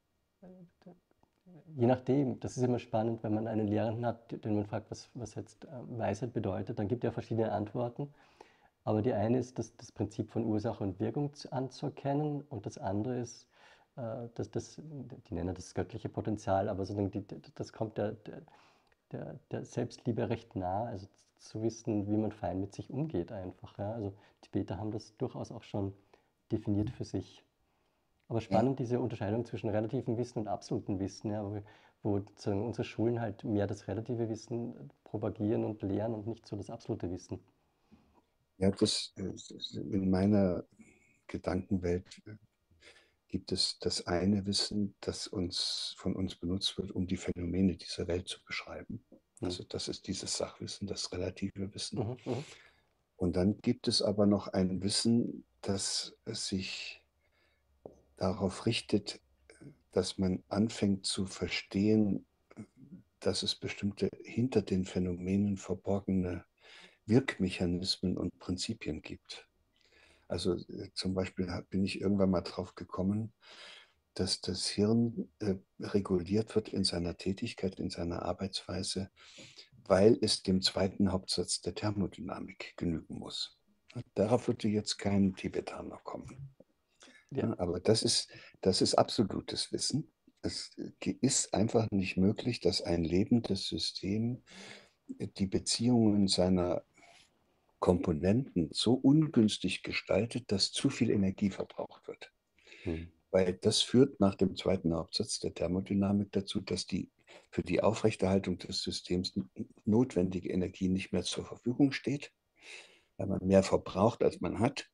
je nachdem, das ist immer spannend, wenn man einen Lehrenden hat, den man fragt, was jetzt Weisheit bedeutet, dann gibt er verschiedene Antworten. Aber die eine ist, das Prinzip von Ursache und Wirkung anzuerkennen und das andere ist, die nennen das göttliche Potenzial, aber sozusagen das kommt der Selbstliebe recht nah, also zu wissen, wie man fein mit sich umgeht einfach. Ja. Also Tibeter haben das durchaus auch schon definiert für sich. Aber Ja, spannend, diese Unterscheidung zwischen relativem Wissen und absolutem Wissen, ja, wo sozusagen unsere Schulen halt mehr das relative Wissen propagieren und lehren und nicht so das absolute Wissen. ja in meiner Gedankenwelt gibt es das eine Wissen, das von uns benutzt wird, um die Phänomene dieser Welt zu beschreiben. Hm. Also das ist dieses Sachwissen, das relative Wissen. Mhm, mhm, Und dann gibt es aber noch ein Wissen, das sich darauf richtet, dass man anfängt zu verstehen, dass es bestimmte hinter den Phänomenen verborgene Wirkmechanismen und Prinzipien gibt. Also zum Beispiel bin ich irgendwann mal drauf gekommen, dass das Hirn reguliert wird in seiner Tätigkeit, in seiner Arbeitsweise, weil es dem zweiten Hauptsatz der Thermodynamik genügen muss. Darauf würde jetzt kein Tibetaner kommen. Ja. Ja, aber das ist absolutes Wissen. Es ist einfach nicht möglich, dass ein lebendes System die Beziehungen seiner Komponenten so ungünstig gestaltet, dass zu viel Energie verbraucht wird. Hm. Weil das führt nach dem zweiten Hauptsatz der Thermodynamik dazu, dass die für die Aufrechterhaltung des Systems notwendige Energie nicht mehr zur Verfügung steht, weil man mehr verbraucht, als man hat.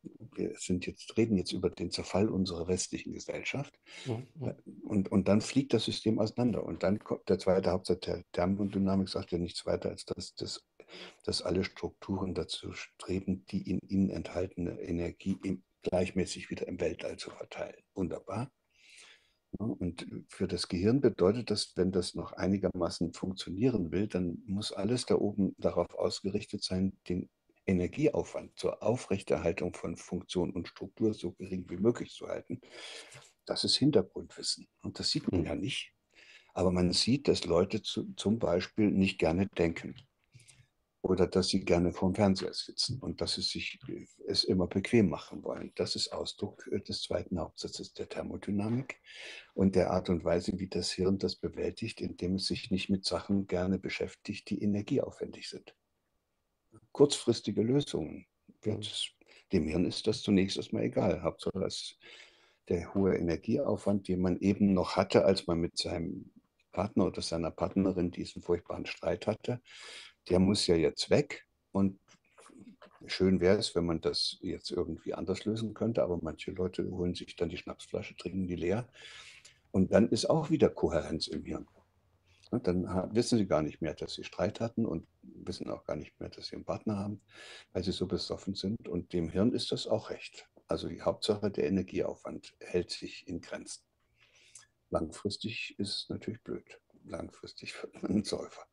Reden jetzt über den Zerfall unserer westlichen Gesellschaft. Mhm. Und dann fliegt das System auseinander. Und dann kommt der zweite Hauptsatz der Thermodynamik, sagt ja nichts weiter, als dass alle Strukturen dazu streben, die in ihnen enthaltene Energie gleichmäßig wieder im Weltall zu verteilen. Wunderbar. Ja, und für das Gehirn bedeutet das, wenn das noch einigermaßen funktionieren will, dann muss alles da oben darauf ausgerichtet sein, den Energieaufwand zur Aufrechterhaltung von Funktion und Struktur so gering wie möglich zu halten. Das ist Hintergrundwissen. Und das sieht man Hm. ja nicht. Aber man sieht, dass Leute zum Beispiel nicht gerne denken oder dass sie gerne vorm Fernseher sitzen und dass sie sich es immer bequem machen wollen. Das ist Ausdruck des zweiten Hauptsatzes der Thermodynamik und der Art und Weise, wie das Hirn das bewältigt, indem es sich nicht mit Sachen gerne beschäftigt, die energieaufwendig sind. Kurzfristige Lösungen. Hm. Dem Hirn ist das zunächst erstmal egal. Hauptsache, dass der hohe Energieaufwand, den man eben noch hatte, als man mit seinem Partner oder seiner Partnerin diesen furchtbaren Streit hatte, der muss ja jetzt weg. Und schön wäre es, wenn man das jetzt irgendwie anders lösen könnte, aber manche Leute holen sich dann die Schnapsflasche, trinken die leer und dann ist auch wieder Kohärenz im Hirn. Und dann wissen sie gar nicht mehr, dass sie Streit hatten und wissen auch gar nicht mehr, dass sie einen Partner haben, weil sie so besoffen sind. Und dem Hirn ist das auch recht. Also die Hauptsache, der Energieaufwand hält sich in Grenzen. Langfristig ist es natürlich blöd. Langfristig wird man ein Säufer.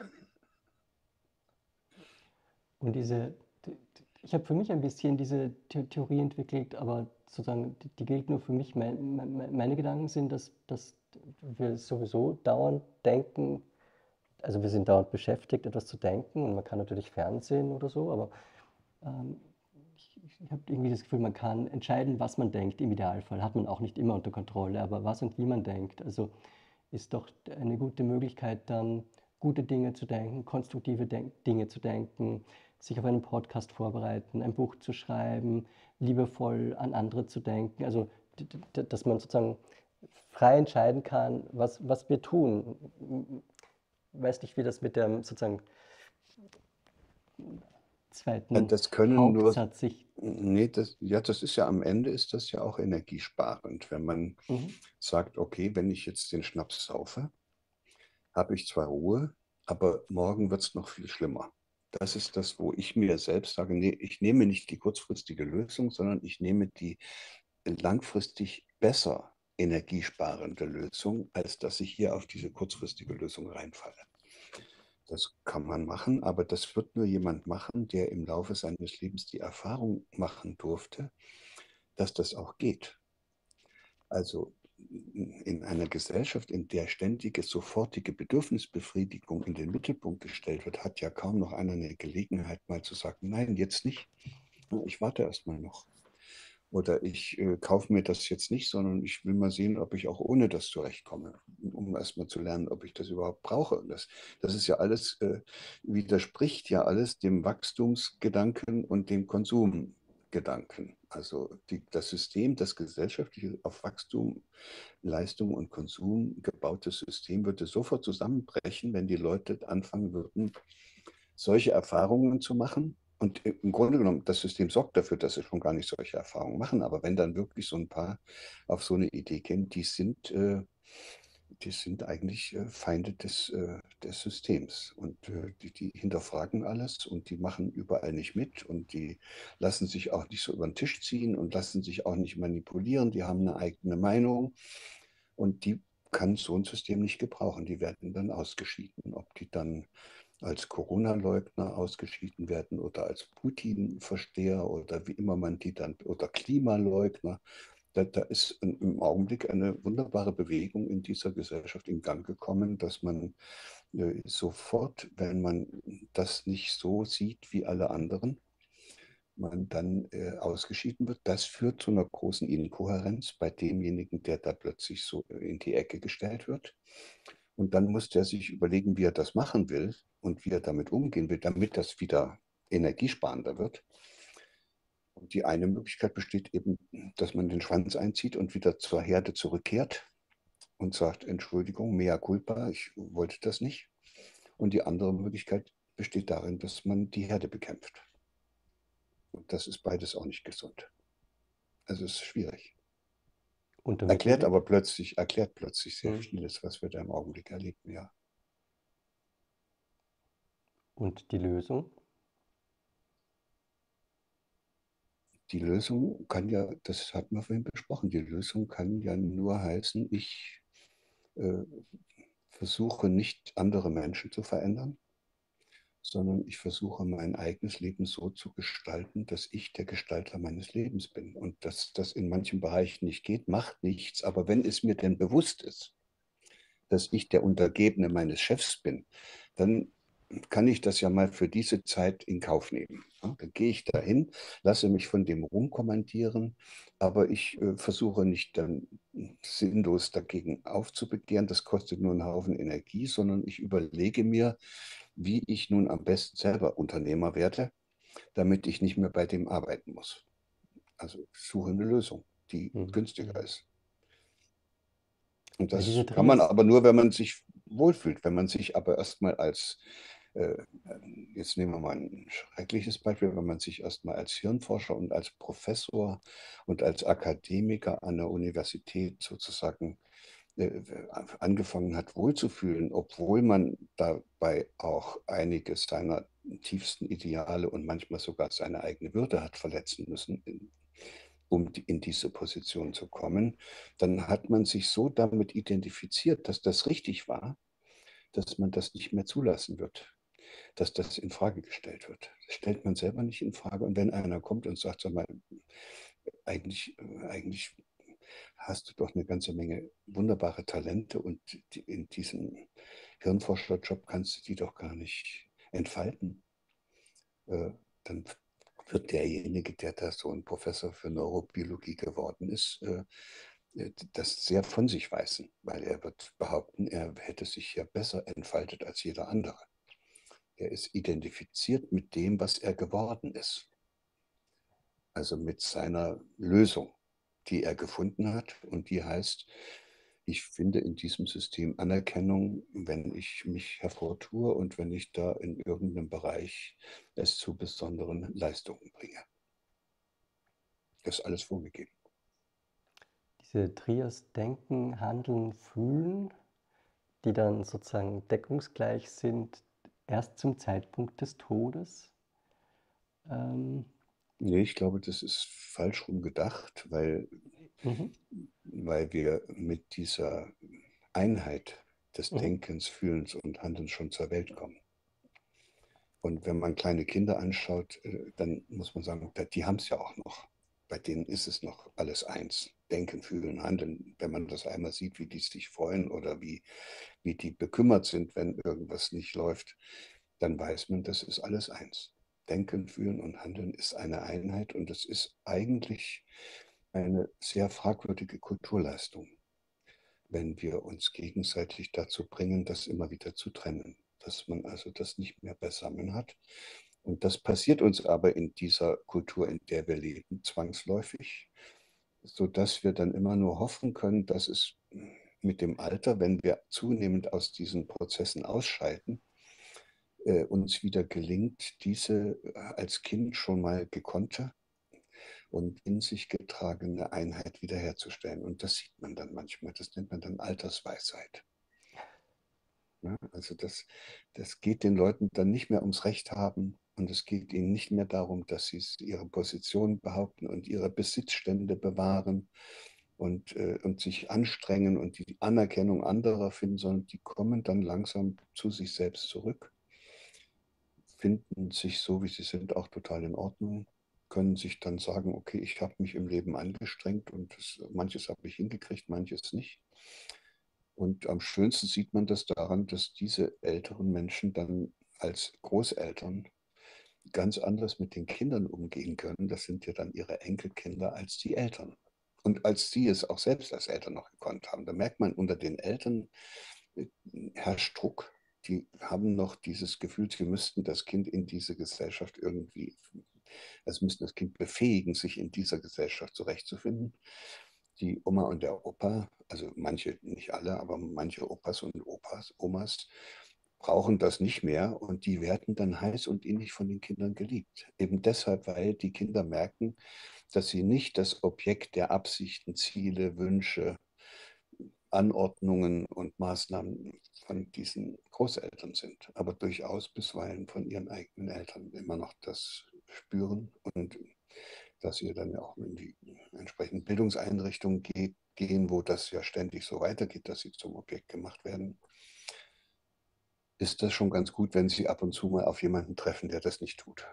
Und ich habe für mich ein bisschen diese Theorie entwickelt, aber sozusagen, die gilt nur für mich. Meine Gedanken sind, dass wir sowieso dauernd denken, also wir sind dauernd beschäftigt, etwas zu denken und man kann natürlich Fernsehen oder so, aber ähm, ich habe irgendwie das Gefühl, man kann entscheiden, was man denkt, im Idealfall. Hat man auch nicht immer unter Kontrolle, aber was und wie man denkt. Also ist doch eine gute Möglichkeit, dann gute Dinge zu denken, konstruktive Dinge zu denken, sich auf einen Podcast vorbereiten, ein Buch zu schreiben, liebevoll an andere zu denken. Also, dass man sozusagen frei entscheiden kann, was wir tun. Ich weiß nicht, wie das mit dem sozusagen zweiten Das können nur, Hauptsatz sich. nee, das ist ja am Ende ist das ja auch energiesparend, wenn man Mhm. sagt, okay, wenn ich jetzt den Schnaps saufe, habe ich zwar Ruhe, aber morgen wird es noch viel schlimmer. Das ist das, wo ich mir selbst sage, nee, ich nehme nicht die kurzfristige Lösung, sondern ich nehme die langfristig besser energiesparende Lösung, als dass ich hier auf diese kurzfristige Lösung reinfalle. Das kann man machen, aber das wird nur jemand machen, der im Laufe seines Lebens die Erfahrung machen durfte, dass das auch geht. Also in einer Gesellschaft, in der ständige, sofortige Bedürfnisbefriedigung in den Mittelpunkt gestellt wird, hat ja kaum noch einer eine Gelegenheit, mal zu sagen, nein, jetzt nicht. Ich warte erst mal noch. Oder ich kaufe mir das jetzt nicht, sondern ich will mal sehen, ob ich auch ohne das zurechtkomme, um erst mal zu lernen, ob ich das überhaupt brauche. Das ist ja alles, widerspricht ja alles dem Wachstumsgedanken und dem Konsumgedanken. Also das System, das gesellschaftliche auf Wachstum, Leistung und Konsum gebaute System würde sofort zusammenbrechen, wenn die Leute anfangen würden, solche Erfahrungen zu machen. Und im Grunde genommen, das System sorgt dafür, dass sie schon gar nicht solche Erfahrungen machen. Aber wenn dann wirklich so ein paar auf so eine Idee gehen, die sind eigentlich Feinde des Systems. Und die hinterfragen alles und die machen überall nicht mit und die lassen sich auch nicht so über den Tisch ziehen und lassen sich auch nicht manipulieren. Die haben eine eigene Meinung und die kann so ein System nicht gebrauchen. Die werden dann ausgeschieden. Ob die dann als Corona-Leugner ausgeschieden werden oder als Putin-Versteher oder wie immer man die dann, oder Klimaleugner, da ist im Augenblick eine wunderbare Bewegung in dieser Gesellschaft in Gang gekommen, dass man sofort, wenn man das nicht so sieht wie alle anderen, man dann ausgeschieden wird. Das führt zu einer großen Inkohärenz bei demjenigen, der da plötzlich so in die Ecke gestellt wird. Und dann muss der sich überlegen, wie er das machen will und wie er damit umgehen will, damit das wieder energiesparender wird. Und die eine Möglichkeit besteht eben, dass man den Schwanz einzieht und wieder zur Herde zurückkehrt und sagt, Entschuldigung, mea culpa, ich wollte das nicht. Und die andere Möglichkeit besteht darin, dass man die Herde bekämpft. Und das ist beides auch nicht gesund. Also es ist schwierig. Und der Erklärt Mittelweg? plötzlich sehr vieles, was wir da im Augenblick erleben, ja. Und die Lösung? Die Lösung kann ja, das hatten wir vorhin besprochen, die Lösung kann ja nur heißen, ich äh, versuche nicht andere Menschen zu verändern, sondern ich versuche mein eigenes Leben so zu gestalten, dass ich der Gestalter meines Lebens bin. Und dass das in manchen Bereichen nicht geht, macht nichts. Aber wenn es mir denn bewusst ist, dass ich der Untergebene meines Chefs bin, dann kann ich das ja mal für diese Zeit in Kauf nehmen. Ja, dann gehe ich dahin, lasse mich von dem rumkommandieren, aber ich versuche nicht dann sinnlos dagegen aufzubegehren, das kostet nur einen Haufen Energie, sondern ich überlege mir, wie ich nun am besten selber Unternehmer werde, damit ich nicht mehr bei dem arbeiten muss. Also ich suche eine Lösung, die Mhm. günstiger ist. Und Ja, diese das kann man Trias. aber nur, wenn man sich wohlfühlt, wenn man sich aber erstmal als, äh, jetzt nehmen wir mal ein schreckliches Beispiel, wenn man sich erstmal als Hirnforscher und als Professor und als Akademiker an der Universität sozusagen angefangen hat, wohlzufühlen, obwohl man dabei auch einige seiner tiefsten Ideale und manchmal sogar seine eigene Würde hat verletzen müssen, um in diese Position zu kommen, dann hat man sich so damit identifiziert, dass das richtig war, dass man das nicht mehr zulassen wird, dass das in Frage gestellt wird. Das stellt man selber nicht in Frage. Und wenn einer kommt und sagt, sag mal, eigentlich hast du doch eine ganze Menge wunderbare Talente und in diesem Hirnforscherjob kannst du die doch gar nicht entfalten. Dann wird derjenige, der da so ein Professor für Neurobiologie geworden ist, das sehr von sich weisen, weil er wird behaupten, er hätte sich ja besser entfaltet als jeder andere. Er ist identifiziert mit dem, was er geworden ist, also mit seiner Lösung, die er gefunden hat und die heißt, ich finde in diesem System Anerkennung, wenn ich mich hervortue und wenn ich da in irgendeinem Bereich es zu besonderen Leistungen bringe. Das ist alles vorgegeben. Diese Trias Denken, Handeln, Fühlen, die dann sozusagen deckungsgleich sind, erst zum Zeitpunkt des Todes. Nee, ich glaube, das ist falsch rum gedacht, Mhm, weil wir mit dieser Einheit des mhm, Denkens, Fühlens und Handelns schon zur Welt kommen. Und wenn man kleine Kinder anschaut, dann muss man sagen, die haben es ja auch noch. Bei denen ist es noch alles eins. Denken, fühlen, handeln. Wenn man das einmal sieht, wie die sich freuen oder wie die bekümmert sind, wenn irgendwas nicht läuft, dann weiß man, das ist alles eins. Denken, fühlen und handeln ist eine Einheit und es ist eigentlich eine sehr fragwürdige Kulturleistung, wenn wir uns gegenseitig dazu bringen, das immer wieder zu trennen, dass man also das nicht mehr beisammen hat. Und das passiert uns aber in dieser Kultur, in der wir leben, zwangsläufig, sodass wir dann immer nur hoffen können, dass es mit dem Alter, wenn wir zunehmend aus diesen Prozessen ausscheiden, uns wieder gelingt, diese als Kind schon mal gekonnte und in sich getragene Einheit wiederherzustellen. Und das sieht man dann manchmal, das nennt man dann Altersweisheit. Ja, also das geht den Leuten dann nicht mehr ums Recht haben und es geht ihnen nicht mehr darum, dass sie ihre Position behaupten und ihre Besitzstände bewahren und sich anstrengen und die Anerkennung anderer finden, sondern die kommen dann langsam zu sich selbst zurück, finden sich so, wie sie sind, auch total in Ordnung können sich dann sagen, okay, ich habe mich im Leben angestrengt und manches habe ich hingekriegt, manches nicht. Und am schönsten sieht man das daran, dass diese älteren Menschen dann als Großeltern ganz anders mit den Kindern umgehen können. Das sind ja dann ihre Enkelkinder als die Eltern. Und als sie es auch selbst als Eltern noch gekonnt haben, da merkt man, unter den Eltern herrscht Druck. Die haben noch dieses Gefühl, sie müssten das Kind in diese Gesellschaft irgendwie, also müssten das Kind befähigen, sich in dieser Gesellschaft zurechtzufinden. Die Oma und der Opa, also manche, nicht alle, aber manche Opas und Omas, brauchen das nicht mehr und die werden dann heiß und innig von den Kindern geliebt. Eben deshalb, weil die Kinder merken, dass sie nicht das Objekt der Absichten, Ziele, Wünsche, Anordnungen und Maßnahmen von diesen Großeltern sind, aber durchaus bisweilen von ihren eigenen Eltern immer noch das spüren und dass sie dann ja auch in die entsprechenden Bildungseinrichtungen gehen, wo das ja ständig so weitergeht, dass sie zum Objekt gemacht werden, ist das schon ganz gut, wenn sie ab und zu mal auf jemanden treffen, der das nicht tut.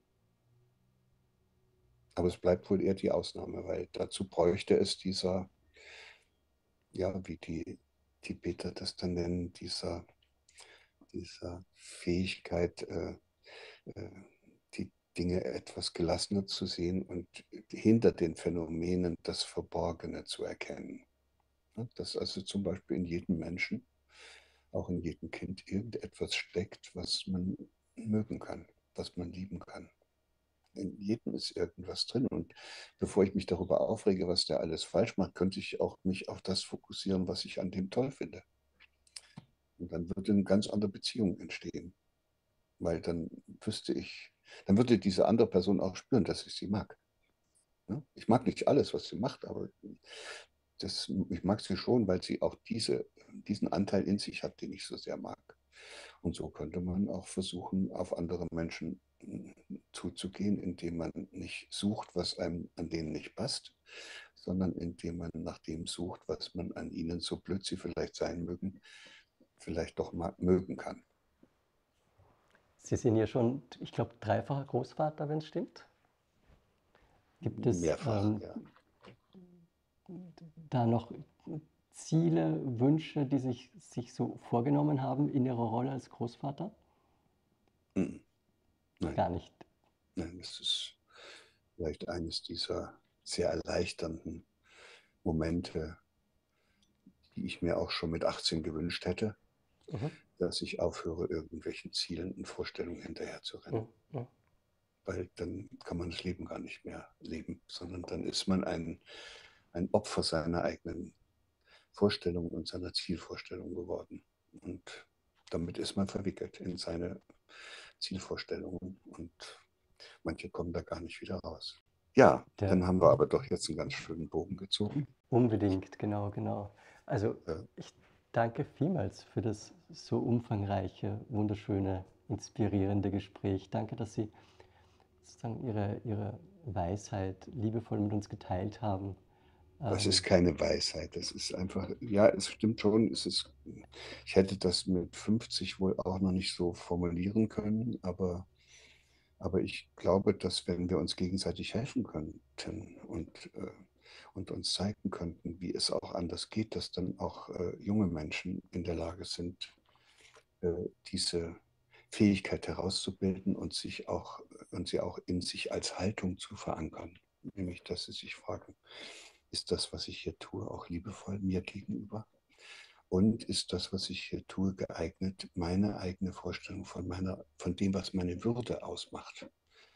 Aber es bleibt wohl eher die Ausnahme, weil dazu bräuchte es dieser, ja, wie die Tibeter das dann nennen, dieser Fähigkeit, äh, die Dinge etwas gelassener zu sehen und hinter den Phänomenen das Verborgene zu erkennen. Dass also zum Beispiel in jedem Menschen, auch in jedem Kind, irgendetwas steckt, was man mögen kann, was man lieben kann. In jedem ist irgendwas drin. Und bevor ich mich darüber aufrege, was der alles falsch macht, könnte ich auch mich auf das fokussieren, was ich an dem toll finde. Und dann würde eine ganz andere Beziehung entstehen. Weil dann wüsste ich, dann würde diese andere Person auch spüren, dass ich sie mag. Ne? Ich mag nicht alles, was sie macht, aber ich mag sie schon, weil sie auch diesen Anteil in sich hat, den ich so sehr mag. Und so könnte man auch versuchen, auf andere Menschen zuzugehen, indem man nicht sucht, was einem an denen nicht passt, sondern indem man nach dem sucht, was man an ihnen, so blöd sie vielleicht sein mögen, vielleicht doch mal mögen kann. Sie sind ja schon, ich glaube, dreifacher Großvater, wenn es stimmt. Gibt es Mehrfach, ja. da noch Ziele, Wünsche, die sich so vorgenommen haben in Ihrer Rolle als Großvater? Nein. Gar nicht. Nein, das ist vielleicht eines dieser sehr erleichternden Momente, die ich mir auch schon mit 18 gewünscht hätte, dass ich aufhöre, irgendwelchen Zielen und Vorstellungen hinterher zu rennen. Weil dann kann man das Leben gar nicht mehr leben, sondern dann ist man ein Opfer seiner eigenen Vorstellungen und seiner Zielvorstellung geworden. Und damit ist man verwickelt in seine Zielvorstellungen und manche kommen da gar nicht wieder raus. Ja, dann haben wir aber doch jetzt einen ganz schönen Bogen gezogen. Unbedingt, genau. Also ich danke vielmals für das so umfangreiche, wunderschöne, inspirierende Gespräch. Danke, dass Sie sozusagen Ihre Weisheit liebevoll mit uns geteilt haben. Das ist keine Weisheit, das ist einfach, ja, es stimmt schon, ich hätte das mit 50 wohl auch noch nicht so formulieren können, aber ich glaube, dass wenn wir uns gegenseitig helfen könnten und uns zeigen könnten, wie es auch anders geht, dass dann auch junge Menschen in der Lage sind, diese Fähigkeit herauszubilden und sie auch in sich als Haltung zu verankern. Nämlich, dass sie sich fragen, ist das, was ich hier tue, auch liebevoll mir gegenüber? Und ist das, was ich hier tue, geeignet, meine eigene Vorstellung von dem, was meine Würde ausmacht,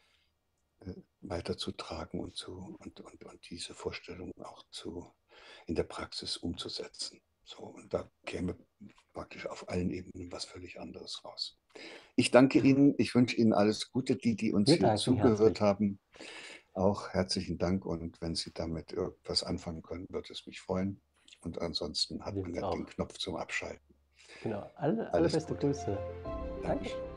weiterzutragen und diese Vorstellung auch in der Praxis umzusetzen. So, und da käme praktisch auf allen Ebenen was völlig anderes raus. Ich danke Ihnen, ich wünsche Ihnen alles Gute, die uns hier zugehört haben. Auch herzlichen Dank und wenn Sie damit irgendwas anfangen können, würde es mich freuen. Und ansonsten hat man ja den Knopf zum Abschalten. Genau, allerbeste Grüße. Dankeschön.